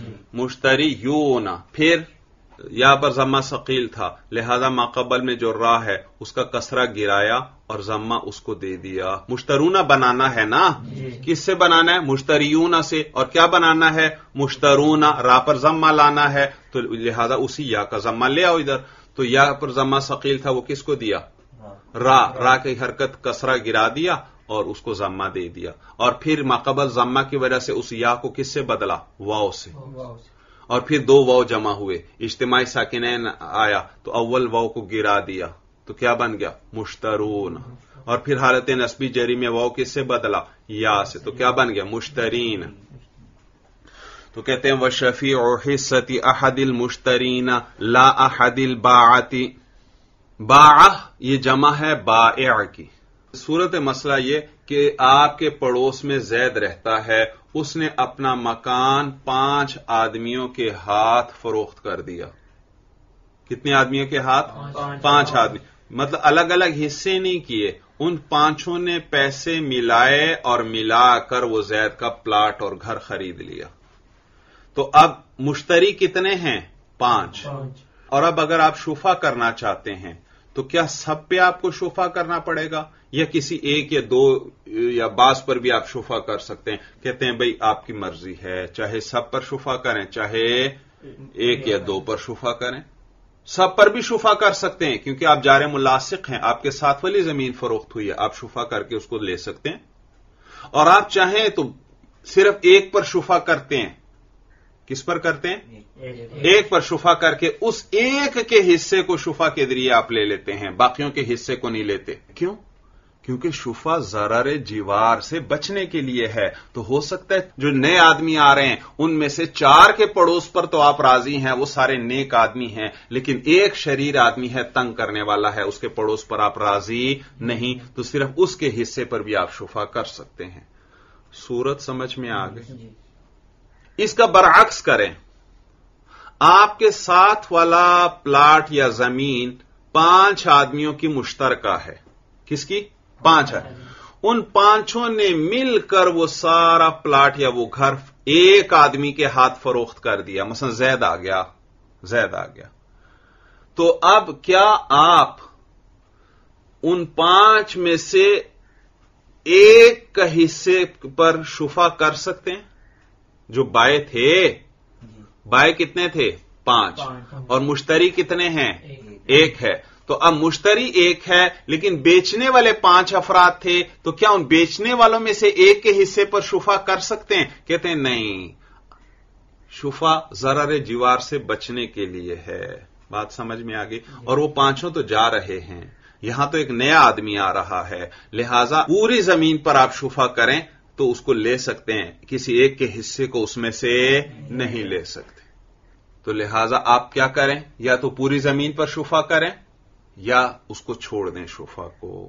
مشتریون پھر یا پر ضمہ ثقیل تھا لہذا ماقبل میں جو را ہے اس کا کسرہ گرایا اور ضمہ اس کو دے دیا. مشترونہ بنانا ہے نا کس سے بنانا ہے مشتریون سے اور کیا بنانا ہے مشترونہ را پر ضمہ لانا ہے تو لہذا اسی یا کا ضمہ لے آؤ ادھر تو یا پر ضمہ ثقیل تھا وہ کس کو دیا را را کی حرکت کسرہ گرا دیا اور اس کو ضمہ دے دیا اور پھر ماقبل ضمہ کی وجہ سے اس یا کو کس سے بدلا واو سے اور پھر دو واو جمع ہوئے اجتماعی ساکنین آیا تو اول واو کو گرا دیا تو کیا بن گیا مشترون اور پھر حالت نسبی جری میں واو کس سے بدلا یا سے تو کیا بن گیا مشترین. تو کہتے ہیں وشفیع حصۃ احد المشترین لا احد الباعۃ باع یہ جمع ہے بائع کی. صورت مسئلہ یہ کہ آپ کے پڑوس میں زید رہتا ہے اس نے اپنا مکان پانچ آدمیوں کے ہاتھ فروخت کر دیا. کتنے آدمیوں کے ہاتھ پانچ آدمی مطلب الگ الگ حصے نہیں کیے ان پانچوں نے پیسے ملائے اور ملا کر وہ زید کا پلاٹ اور گھر خرید لیا. تو اب مشتری کتنے ہیں پانچ اور اب اگر آپ شفع کرنا چاہتے ہیں تو کیا سب پہ آپ کو شفع کرنا پڑے گا یا کسی ایک یا دو یا بعض پر بھی آپ شفا کر سکتے ہیں. کہتے ہیں بھئی آپ کی مرضی ہے، چاہے سب پر شفا کریں، چاہے ایک یا دو پر شفا کریں. سب پر بھی شفا کر سکتے ہیں کیونکہ آپ جار ملاصق ہیں، آپ کے ساتھ والی زمین فروخت ہوئی ہے، آپ شفا کر کے اس کو لے سکتے ہیں. اور آپ چاہیں تو صرف ایک پر شفا کرتے ہیں. کس پر کرتے ہیں؟ ایک پر شفا کر کے اس ایک کے حصے کو شفا کے ذریعے آپ لے لیتے ہیں، باقیوں کے حصے کو نہیں لیتے. کیوں؟ کیونکہ شفا ضرر جوار سے بچنے کے لیے ہے. تو ہو سکتا ہے جو نئے آدمی آ رہے ہیں ان میں سے چار کے پڑوس پر تو آپ راضی ہیں، وہ سارے نیک آدمی ہیں، لیکن ایک شریر آدمی ہے، تنگ کرنے والا ہے، اس کے پڑوس پر آپ راضی نہیں، تو صرف اس کے حصے پر بھی آپ شفا کر سکتے ہیں. صورت سمجھ میں آ گئی؟ اس کا برعکس کریں. آپ کے ساتھ والا پلاٹ یا زمین پانچ آدمیوں کی مشترکہ ہے. کس کی؟ پانچ ہے. ان پانچوں نے مل کر وہ سارا پلاٹ یا وہ گھر ایک آدمی کے ہاتھ فروخت کر دیا. مثلا زید آ گیا زید آ گیا تو اب کیا آپ ان پانچ میں سے ایک کا حصے پر شفا کر سکتے ہیں؟ جو بائے تھے، بائے کتنے تھے؟ پانچ. اور مشتری کتنے ہیں؟ ایک ہے. تو اب مشتری ایک ہے لیکن بیچنے والے پانچ افراد تھے، تو کیا ان بیچنے والوں میں سے ایک کے حصے پر شفا کر سکتے ہیں؟ کہتے ہیں نہیں، شفا ضرر جوار سے بچنے کے لیے ہے. بات سمجھ میں آ گئی؟ اور وہ پانچوں تو جا رہے ہیں، یہاں تو ایک نیا آدمی آ رہا ہے، لہذا پوری زمین پر آپ شفا کریں تو اس کو لے سکتے ہیں، کسی ایک کے حصے کو اس میں سے نہیں لے سکتے. تو لہذا آپ کیا کریں؟ یا تو پوری زمین پر شفا کریں یا اس کو چھوڑ دیں شفا کو.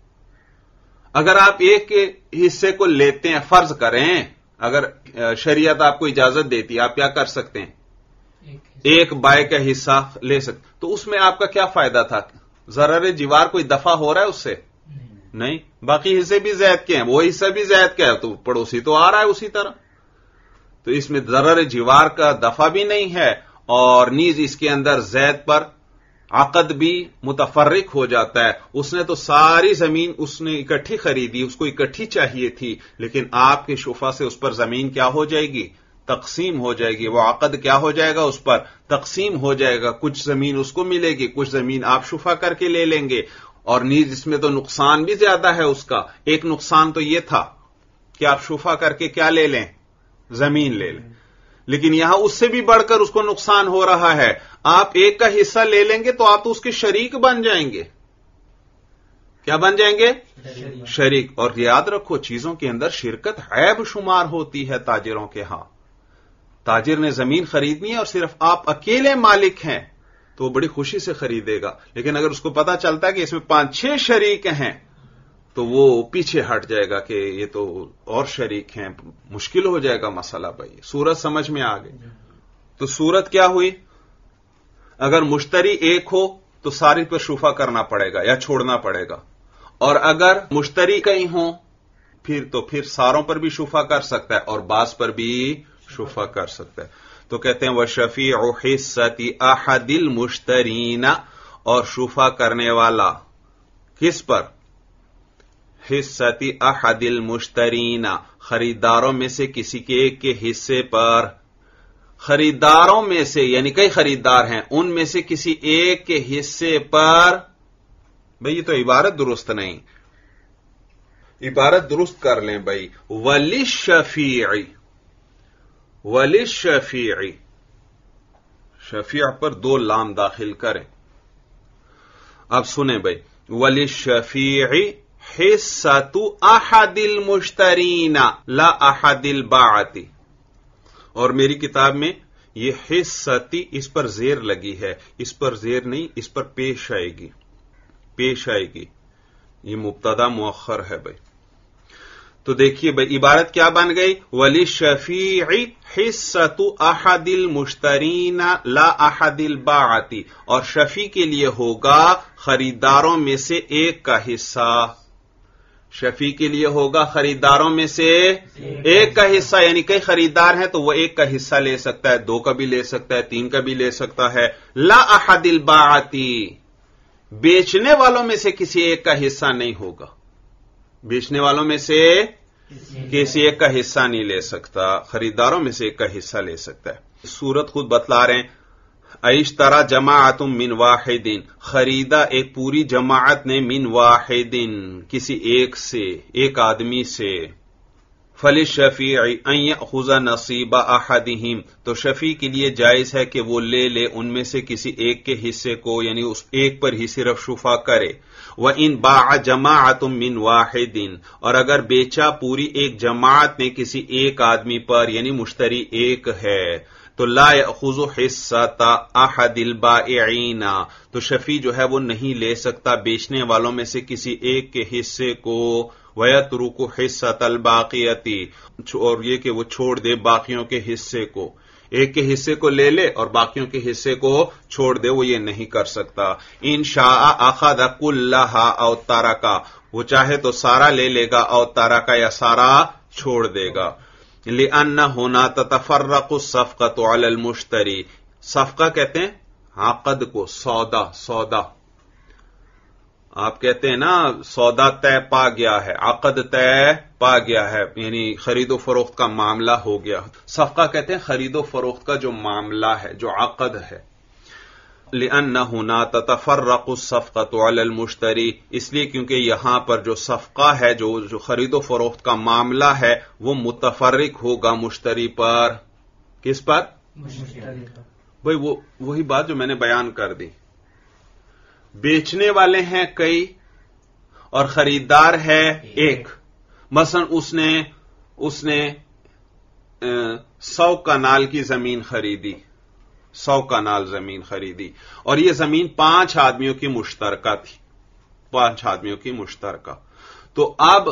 اگر آپ ایک کے حصے کو لیتے ہیں، فرض کریں اگر شریعت آپ کو اجازت دیتی، آپ کیا کر سکتے ہیں؟ ایک بائے کا حصہ لے سکتے. تو اس میں آپ کا کیا فائدہ تھا؟ ضرر جوار کوئی دفع ہو رہا ہے اس سے؟ نہیں. باقی حصے بھی زید کے ہیں، وہ حصہ بھی زید کا ہے، تو پڑوسی تو آ رہا ہے اسی طرح. تو اس میں ضرر جوار کا دفع بھی نہیں ہے، اور نیز اس کے اندر زید پر عقد بھی متفرق ہو جاتا ہے. اس نے تو ساری زمین اس نے اکٹھی خریدی، اس کو اکٹھی چاہیے تھی، لیکن آپ کے شفا سے اس پر زمین کیا ہو جائے گی؟ تقسیم ہو جائے گی. وہ عقد کیا ہو جائے گا؟ اس پر تقسیم ہو جائے گا. کچھ زمین اس کو ملے گی، کچھ زمین آپ شفا کر کے لے لیں گے. اور نیز اس میں تو نقصان بھی زیادہ ہے اس کا. ایک نقصان تو یہ تھا کہ آپ شفا کر کے کیا لے لیں؟ زمین لے لیں. لیکن یہاں اس سے بھی بڑھ کر اس کو نقصان ہو رہا ہے. آپ ایک کا حصہ لے لیں گے تو آپ تو اس کے شریک بن جائیں گے. کیا بن جائیں گے؟ شریک. اور یاد رکھو چیزوں کے اندر شرکت عیب شمار ہوتی ہے تاجروں کے ہاں. تاجر نے زمین خریدنی ہے اور صرف آپ اکیلے مالک ہیں تو وہ بڑی خوشی سے خریدے گا، لیکن اگر اس کو پتا چلتا ہے کہ اس میں پانچ چھ شریک ہیں تو وہ پیچھے ہٹ جائے گا کہ یہ تو اور شریک ہیں، مشکل ہو جائے گا مسئلہ. بھائی صورت سمجھ میں آ گئی؟ تو صورت کیا ہوئی؟ اگر مشتری ایک ہو تو ساری پر شفا کرنا پڑے گا یا چھوڑنا پڑے گا، اور اگر مشتری کئی ہوں پھر تو پھر ساروں پر بھی شفا کر سکتا ہے اور بعض پر بھی شفا کر سکتا ہے. تو کہتے ہیں وَشَفِيعُ حِصَّةِ أَحَدِ الْمُشْتَرِينَ، اور شفا کرنے والا کس پر؟ حِصَّةِ أَحَدِ الْمُشْتَرِينَ، خریداروں میں سے کسی کے ایک کے حصے پر. خریداروں میں سے یعنی کئی خریدار ہیں، ان میں سے کسی ایک کے حصے پر. بھئی یہ تو عبارت درست نہیں، عبارت درست کر لیں بھائی. وَلِلشَّفِيعِ، وَلِلشَّفِيعِ، شفیع پر دو لام داخل کریں. اب سنیں بھائی، وَلِلشَّفِيعِ حِصَّةُ أَحَدِ الْمُشْتَرِينَ لَا أَحَدِ الْبَاعَةِ. اور میری کتاب میں یہ حصتی اس پر زیر لگی ہے، اس پر زیر نہیں، اس پر پیش آئے گی، پیش آئے گی. یہ مبتدا مؤخر ہے بھائی. تو دیکھیے بھائی عبارت کیا بن گئی؟ وَلِلشَّفِيعِ حِصَّةُ أَحَدِ الْمُشْتَرِينَ لَا أَحَدِ الْبَاعَةِ، اور شفیع کے لیے ہوگا خریداروں میں سے ایک کا حصہ. شفیع کے لیے ہوگا خریداروں میں سے ایک کا حصہ، یعنی کئی خریدار ہیں تو وہ ایک کا حصہ لے سکتا ہے، دو کا بھی لے سکتا ہے، تین کا بھی لے سکتا ہے. لا احد الباعتی، بیچنے والوں میں سے کسی ایک کا حصہ نہیں ہوگا. بیچنے والوں میں سے کسی ایک کا حصہ نہیں لے سکتا، خریداروں میں سے ایک کا حصہ لے سکتا ہے۔ سورت خود بتلا رہے ہیں اشترا جماعت من واحدین، خریدا ایک پوری جماعت نے من واحدین، کسی ایک سے، ایک آدمی سے۔ فللشفیع ان یأخذ نصیب احدہم، تو شفیع کے لیے جائز ہے کہ وہ لے لے ان میں سے کسی ایک کے حصے کو، یعنی اس ایک پر ہی صرف شفا کرے۔ وَإِن بَاعَ جَمَاعَةٌ مِّن وَاحِدٍ، اور اگر بیچا پوری ایک جماعت نے کسی ایک آدمی پر، یعنی مشتری ایک ہے، تو لا یأخذ حصۃ احد البائعین، تو شفیع جو ہے وہ نہیں لے سکتا بیچنے والوں میں سے کسی ایک کے حصے کو۔ وَيَتْرُكُ حِصَّةَ الْبَاقِيَةِ، اور یہ کہ وہ چھوڑ دے باقیوں کے حصے کو، ایک کے حصے کو لے لے اور باقیوں کے حصے کو چھوڑ دے، وہ یہ نہیں کر سکتا۔ ان شاء اخذ کلھا او ترکا، وہ چاہے تو سارا لے لے گا، او ترکا یا سارا چھوڑ دے گا۔ لأن هنا تتفرق الصفقة على المشتری، صفقہ کہتے ہیں عقد کو، سودا، سودا آپ کہتے ہیں نا سودا طے پا گیا ہے، عقد طے پا گیا ہے، یعنی خرید و فروخت کا معاملہ ہو گیا۔ صفقہ کہتے ہیں خرید و فروخت کا جو معاملہ ہے، جو عقد ہے۔ لأن هنا تتفرق الصفقة على المشتری، اس لیے کیونکہ یہاں پر جو صفقہ ہے، جو جو خرید و فروخت کا معاملہ ہے، وہ متفرق ہوگا مشتری پر۔ کس پر؟ مشتری پر۔ بھئی وہ وہی بات جو میں نے بیان کر دی، بیچنے والے ہیں کئی اور خریدار ہے ایک۔ مثلا اس نے اس نے سو کنال کی زمین خریدی، سو کنال زمین خریدی، اور یہ زمین پانچ آدمیوں کی مشترکہ تھی، پانچ آدمیوں کی مشترکہ۔ تو اب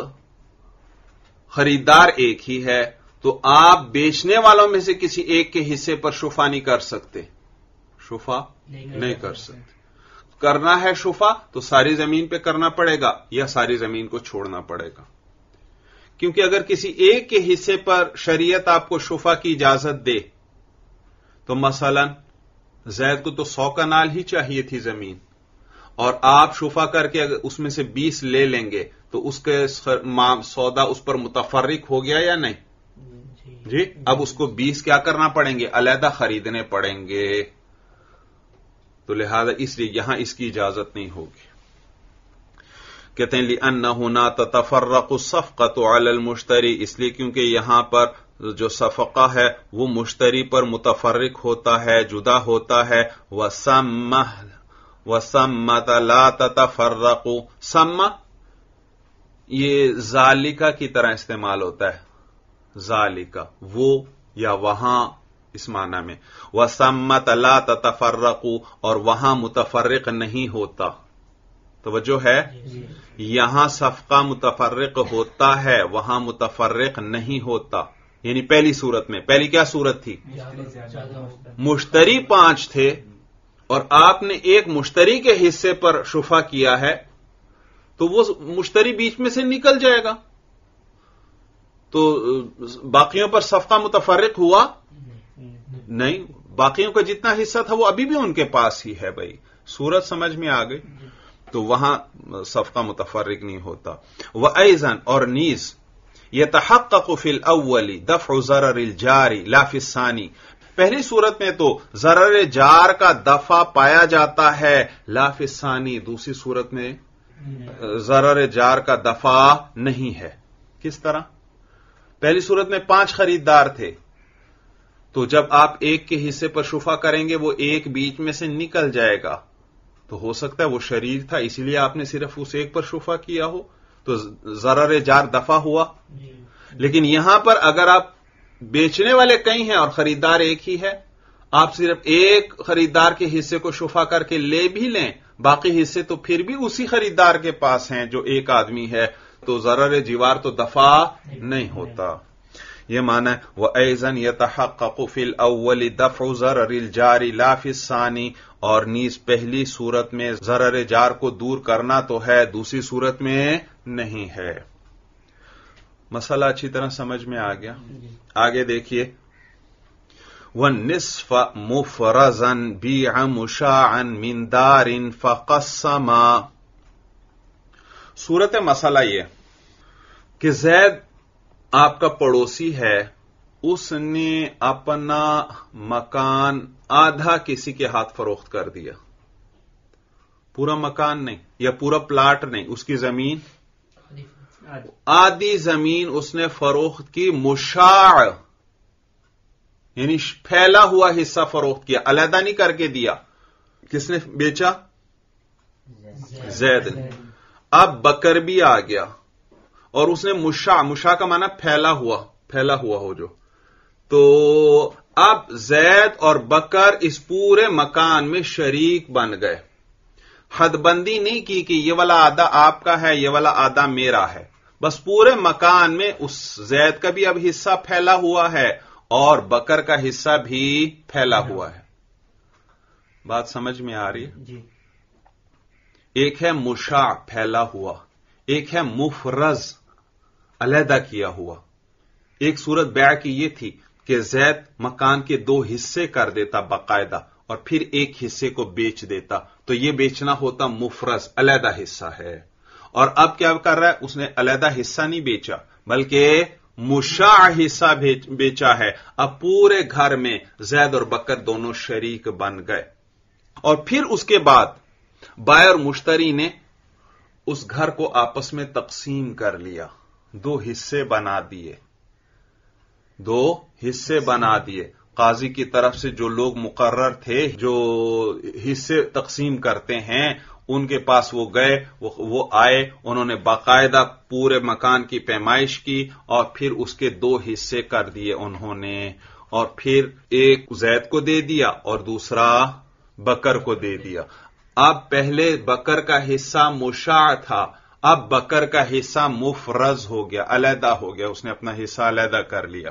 خریدار ایک ہی ہے، تو آپ بیچنے والوں میں سے کسی ایک کے حصے پر شفا نہیں کر سکتے، شفا نہیں کر سکتے۔ کرنا ہے شفا تو ساری زمین پہ کرنا پڑے گا یا ساری زمین کو چھوڑنا پڑے گا، کیونکہ اگر کسی ایک کے حصے پر شریعت آپ کو شفا کی اجازت دے تو مثلا زید کو تو سو کنال ہی چاہیے تھی زمین، اور آپ شفا کر کے اگر اس میں سے بیس لے لیں گے تو اس کے سودا اس پر متفرق ہو گیا یا نہیں؟ جی، اب اس کو بیس کیا کرنا پڑیں گے؟ علیحدہ خریدنے پڑیں گے۔ تو لہذا اس لیے یہاں اس کی اجازت نہیں ہوگی۔ کہتے ہیں لأن هنا تتفرق الصفقة على المشتری، اس لیے کیونکہ یہاں پر جو صفقہ ہے وہ مشتری پر متفرق ہوتا ہے، جدا ہوتا ہے۔ وَسَمَّ وَسَمَّةَ لَا تَتَفَرَّقُ، سمّ یہ ذالکہ کی طرح استعمال ہوتا ہے، ذالکہ وہ یا وہاں، اس معنی میں۔ وَسَمَّةَ لَا تَتَفَرَّقُ، اور وہاں متفرق نہیں ہوتا۔ توجہ ہے، یہاں صفقہ متفرق ہوتا ہے، وہاں متفرق نہیں ہوتا، یعنی پہلی صورت میں۔ پہلی کیا صورت تھی؟ مشتری پانچ تھے اور آپ نے ایک مشتری کے حصے پر شفا کیا ہے، تو وہ مشتری بیچ میں سے نکل جائے گا، تو باقیوں پر صفقہ متفرق ہوا نہیں، باقیوں کا جتنا حصہ تھا وہ ابھی بھی ان کے پاس ہی ہے۔ بھائی صورت سمجھ میں آ گئی، تو وہاں صفقہ متفرق نہیں ہوتا۔ وَأَيْضًا، اور نیز يَتَحَقَّقُ فِي الْأَوَّلِ دَفْعُ ضَرَرِ الْجَارِ لَا فِي الثَّانِي، پہلی صورت میں تو ضرر جار کا دفع پایا جاتا ہے، لا فی الثانی، دوسری صورت میں ضرر جار کا دفع نہیں ہے۔ کس طرح؟ پہلی صورت میں پانچ خریدار تھے، تو جب آپ ایک کے حصے پر شفا کریں گے وہ ایک بیچ میں سے نکل جائے گا، تو ہو سکتا ہے وہ شریر تھا اسی لیے آپ نے صرف اس ایک پر شفا کیا ہو، تو ضرر جار دفع ہوا۔ لیکن یہاں پر اگر آپ بیچنے والے کئی ہیں اور خریدار ایک ہی ہے، آپ صرف ایک خریدار کے حصے کو شفا کر کے لے بھی لیں، باقی حصے تو پھر بھی اسی خریدار کے پاس ہیں جو ایک آدمی ہے، تو ضرر جوار تو دفع نہیں ہوتا۔ یہ معنی ہے وَأَيْضًا يَتَحَقَّقُ فِي الْأَوَّلِ دَفْعُ ضَرَرِ الْجَارِ لَا فِي الثَّانِي، اور نیز پہلی صورت میں ضرر جار کو دور کرنا تو ہے، دوسری صورت میں نہیں ہے۔ مسئلہ اچھی طرح سمجھ میں آ گیا؟ آگے دیکھیے، وَالنِّصْفَ مُفْرَزًا بِيعًا مُشَاعًا مِنْ دَارٍ فَقَسَّمَا، صورت مسئلہ یہ کہ زید آپ کا پڑوسی ہے، اس نے اپنا مکان آدھا کسی کے ہاتھ فروخت کر دیا، پورا مکان نہیں یا پورا پلاٹ نہیں، اس کی زمین آدھی زمین اس نے فروخت کی، مشاع یعنی پھیلا ہوا حصہ فروخت کیا، علیحدہ نہیں کر کے دیا۔ کس نے بیچا؟ زید نے۔ اب بکر بھی آ گیا اور اس نے مشاع، مشاع کا معنی پھیلا ہوا، پھیلا ہوا ہو جو، تو اب زید اور بکر اس پورے مکان میں شریک بن گئے۔ حد بندی نہیں کی کہ یہ والا آدھا آپ کا ہے، یہ والا آدھا میرا ہے، بس پورے مکان میں اس زید کا بھی اب حصہ پھیلا ہوا ہے اور بکر کا حصہ بھی پھیلا ہوا ہے۔ بات سمجھ میں آ رہی ہے؟ جی۔ ایک ہے مشاع پھیلا ہوا، ایک ہے مفرز علیحدہ کیا ہوا۔ ایک صورت بیع کی یہ تھی کہ زید مکان کے دو حصے کر دیتا باقاعدہ اور پھر ایک حصے کو بیچ دیتا، تو یہ بیچنا ہوتا مفرز، علیحدہ حصہ ہے۔ اور اب کیا کر رہا ہے؟ اس نے علیحدہ حصہ نہیں بیچا بلکہ مشاع حصہ بیچا ہے۔ اب پورے گھر میں زید اور بکر دونوں شریک بن گئے، اور پھر اس کے بعد بائر اور مشتری نے اس گھر کو آپس میں تقسیم کر لیا، دو حصے بنا دیے، دو حصے بنا دیے۔ قاضی کی طرف سے جو لوگ مقرر تھے جو حصے تقسیم کرتے ہیں ان کے پاس وہ گئے، وہ آئے، انہوں نے باقاعدہ پورے مکان کی پیمائش کی اور پھر اس کے دو حصے کر دیے انہوں نے، اور پھر ایک زید کو دے دیا اور دوسرا بکر کو دے دیا۔ اب پہلے بکر کا حصہ مشاع تھا، اب بکر کا حصہ مفرز ہو گیا، علیحدہ ہو گیا، اس نے اپنا حصہ علیحدہ کر لیا۔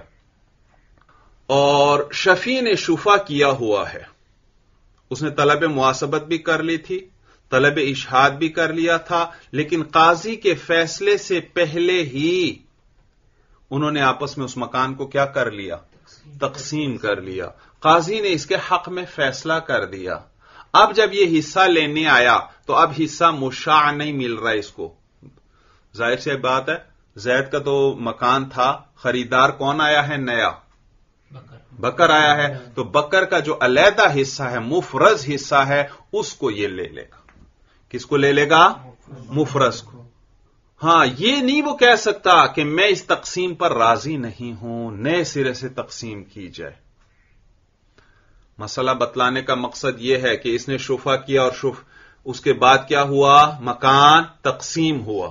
اور شفیع نے شفا کیا ہوا ہے، اس نے طلب معاصبت بھی کر لی تھی، طلب اشہاد بھی کر لیا تھا، لیکن قاضی کے فیصلے سے پہلے ہی انہوں نے آپس میں اس مکان کو کیا کر لیا؟ تقسیم کر لیا۔ قاضی نے اس کے حق میں فیصلہ کر دیا۔ اب جب یہ حصہ لینے آیا تو اب حصہ مشاع نہیں مل رہا اس کو۔ ظاہر سی بات ہے، زید کا تو مکان تھا، خریدار کون آیا ہے؟ نیا بکر آیا ہے، تو بکر کا جو علیحدہ حصہ ہے، مفرز حصہ ہے، اس کو یہ لے لے گا۔ کس کو لے لے گا؟ مفرز کو۔ ہاں، یہ نہیں وہ کہہ سکتا کہ میں اس تقسیم پر راضی نہیں ہوں، نئے سرے سے تقسیم کی جائے۔ مسئلہ بتلانے کا مقصد یہ ہے کہ اس نے شفا کیا اور شف اس کے بعد کیا ہوا؟ مکان تقسیم ہوا،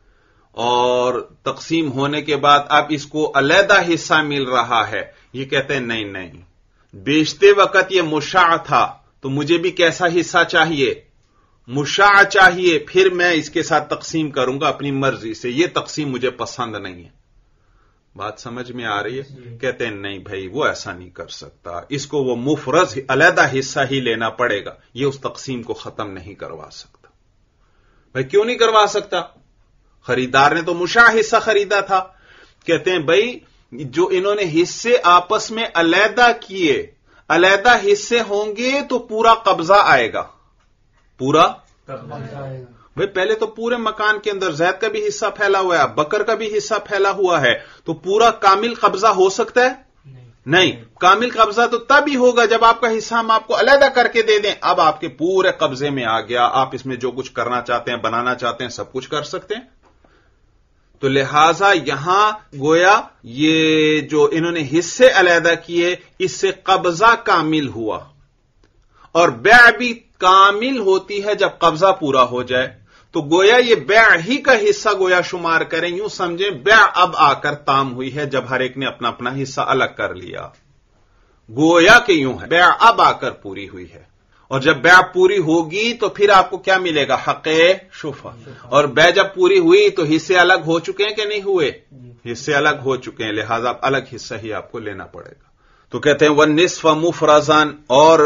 اور تقسیم ہونے کے بعد اب اس کو علیحدہ حصہ مل رہا ہے۔ یہ کہتے ہیں نہیں نہیں، بیچتے وقت یہ مشاع تھا تو مجھے بھی کیسا حصہ چاہیے؟ مشاع چاہیے، پھر میں اس کے ساتھ تقسیم کروں گا اپنی مرضی سے، یہ تقسیم مجھے پسند نہیں ہے۔ بات سمجھ میں آ رہی ہے؟ کہتے ہیں نہیں بھائی، وہ ایسا نہیں کر سکتا، اس کو وہ مفرز علیحدہ حصہ ہی لینا پڑے گا، یہ اس تقسیم کو ختم نہیں کروا سکتا۔ بھائی کیوں نہیں کروا سکتا؟ خریدار نے تو مشاع حصہ خریدا تھا۔ کہتے ہیں بھائی جو انہوں نے حصے آپس میں علیحدہ کیے، علیحدہ حصے ہوں گے تو پورا قبضہ آئے گا، پورا قبضہ آئے گا۔ بھائی پہلے تو پورے مکان کے اندر زید کا بھی حصہ پھیلا ہوا ہے، بکر کا بھی حصہ پھیلا ہوا ہے، تو پورا کامل قبضہ ہو سکتا ہے؟ نہیں، کامل قبضہ تو تب ہی ہوگا جب آپ کا حصہ ہم آپ کو علیحدہ کر کے دے دیں۔ اب آپ کے پورے قبضے میں آ گیا، آپ اس میں جو کچھ کرنا چاہتے ہیں، بنانا چاہتے ہیں، سب کچھ کر سکتے ہیں۔ تو لہذا یہاں گویا یہ جو انہوں نے حصے علیحدہ کیے، اس سے قبضہ کامل ہوا، اور بیع بھی کامل ہوتی ہے جب قبضہ پورا ہو جائے۔ تو گویا یہ بیع ہی کا حصہ گویا شمار کریں، یوں سمجھیں بیع اب آ کر تام ہوئی ہے جب ہر ایک نے اپنا اپنا حصہ الگ کر لیا۔ گویا کہ یوں ہے، بیع اب آ کر پوری ہوئی ہے، اور جب بیع پوری ہوگی تو پھر آپ کو کیا ملے گا؟ حق شفا۔ اور بیع جب پوری ہوئی تو حصے الگ ہو چکے ہیں کہ نہیں ہوئے؟ حصے الگ ہو چکے ہیں، لہذا الگ حصہ ہی آپ کو لینا پڑے گا۔ تو کہتے ہیں وَالنِّصْفَ مُفْرَزًا، اور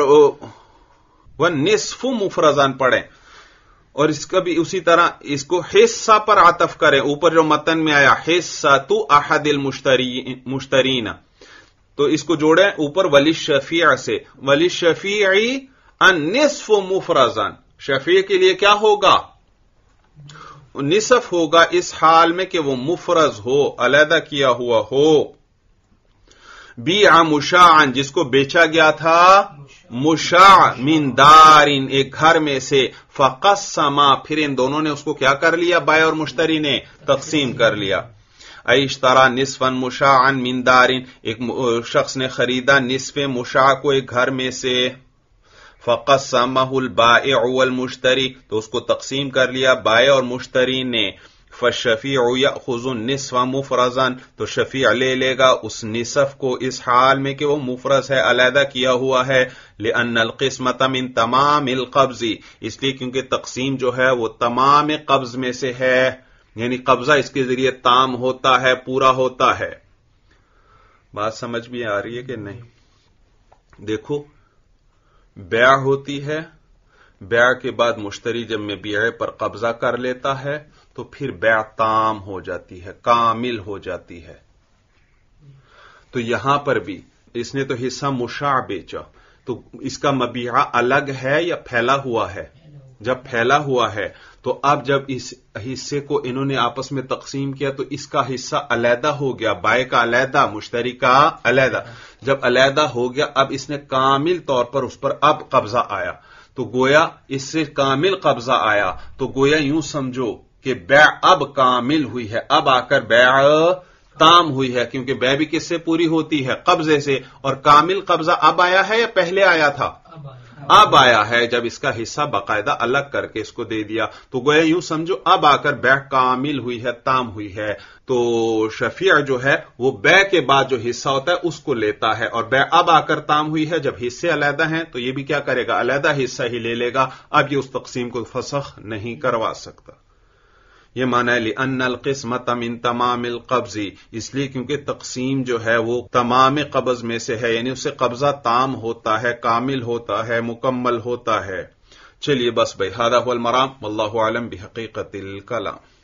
وَالنِّصْفُ مُفْرَزًا پڑھیں، اور اس کا بھی اسی طرح اس کو حصہ پر عطف کریں، اوپر جو متن میں آیا حصۃ احد المشترین، تو اس کو جوڑیں اوپر وَلِلشَّفِيعِ سے، وَلِلشَّفِيعِ النِّصْفُ مُفْرَزًا، شفیع کے لیے کیا ہوگا؟ نصف ہوگا اس حال میں کہ وہ مفرز ہو، علیحدہ کیا ہوا ہو. بیع مشاعن، جس کو بیچا گیا تھا مشاع، من دارن، ایک گھر میں سے، فقسما، پھر ان دونوں نے اس کو کیا کر لیا، بائع اور مشتری نے تقسیم کر لیا. اشترا نصفا مشاعا من دارن، ایک شخص نے خریدا نصف مشاع کو ایک گھر میں سے، فقسمہ البائع والمشتری، تو اس کو تقسیم کر لیا بائع اور مشتری نے. فالشفیع یأخذ النصف مفرزا، تو شفیع لے لے گا اس نصف کو اس حال میں کہ وہ مفرز ہے، علیحدہ کیا ہوا ہے. لأن القسمة من تمام القبض، اس لیے کیونکہ تقسیم جو ہے وہ تمام قبض میں سے ہے، یعنی قبضہ اس کے ذریعے تام ہوتا ہے، پورا ہوتا ہے. بات سمجھ بھی آ رہی ہے کہ نہیں؟ دیکھو، بیع ہوتی ہے، بیع کے بعد مشتری جب میں بیع پر قبضہ کر لیتا ہے تو پھر بیع تام ہو جاتی ہے، کامل ہو جاتی ہے. تو یہاں پر بھی اس نے تو حصہ مشاع بیچا، تو اس کا مبیعہ الگ ہے یا پھیلا ہوا ہے؟ جب پھیلا ہوا ہے تو اب جب اس حصے کو انہوں نے آپس میں تقسیم کیا تو اس کا حصہ علیحدہ ہو گیا، بائع کا علیحدہ، مشتری کا علیحدہ. جب علیحدہ ہو گیا اب اس نے کامل طور پر اس پر اب قبضہ آیا، تو گویا اس سے کامل قبضہ آیا، تو گویا یوں سمجھو کہ بیع اب کامل ہوئی ہے، اب آ کر بیع تام ہوئی ہے، کیونکہ بیع بھی کس سے پوری ہوتی ہے؟ قبضے سے. اور کامل قبضہ اب آیا ہے یا پہلے آیا تھا؟ اب آیا ہے، جب اس کا حصہ باقاعدہ الگ کر کے اس کو دے دیا، تو گویا یوں سمجھو اب آ کر بیع کامل ہوئی ہے، تام ہوئی ہے. تو شفیع جو ہے وہ بیع کے بعد جو حصہ ہوتا ہے اس کو لیتا ہے، اور بیع اب آ کر تام ہوئی ہے، جب حصے علیحدہ ہیں تو یہ بھی کیا کرے گا، علیحدہ حصہ ہی لے لے گا. اب یہ اس تقسیم کو فسخ نہیں کروا سکتا. یہ معنی ہے لأن القسمة من تمام القبض، اس لیے کیونکہ تقسیم جو ہے وہ تمام قبض میں سے ہے، یعنی اس سے قبضہ تام ہوتا ہے، کامل ہوتا ہے، مکمل ہوتا ہے. چلیے بس بھائی، ھذا ھو المرام، واللہ اعلم بحقیقت الکلام.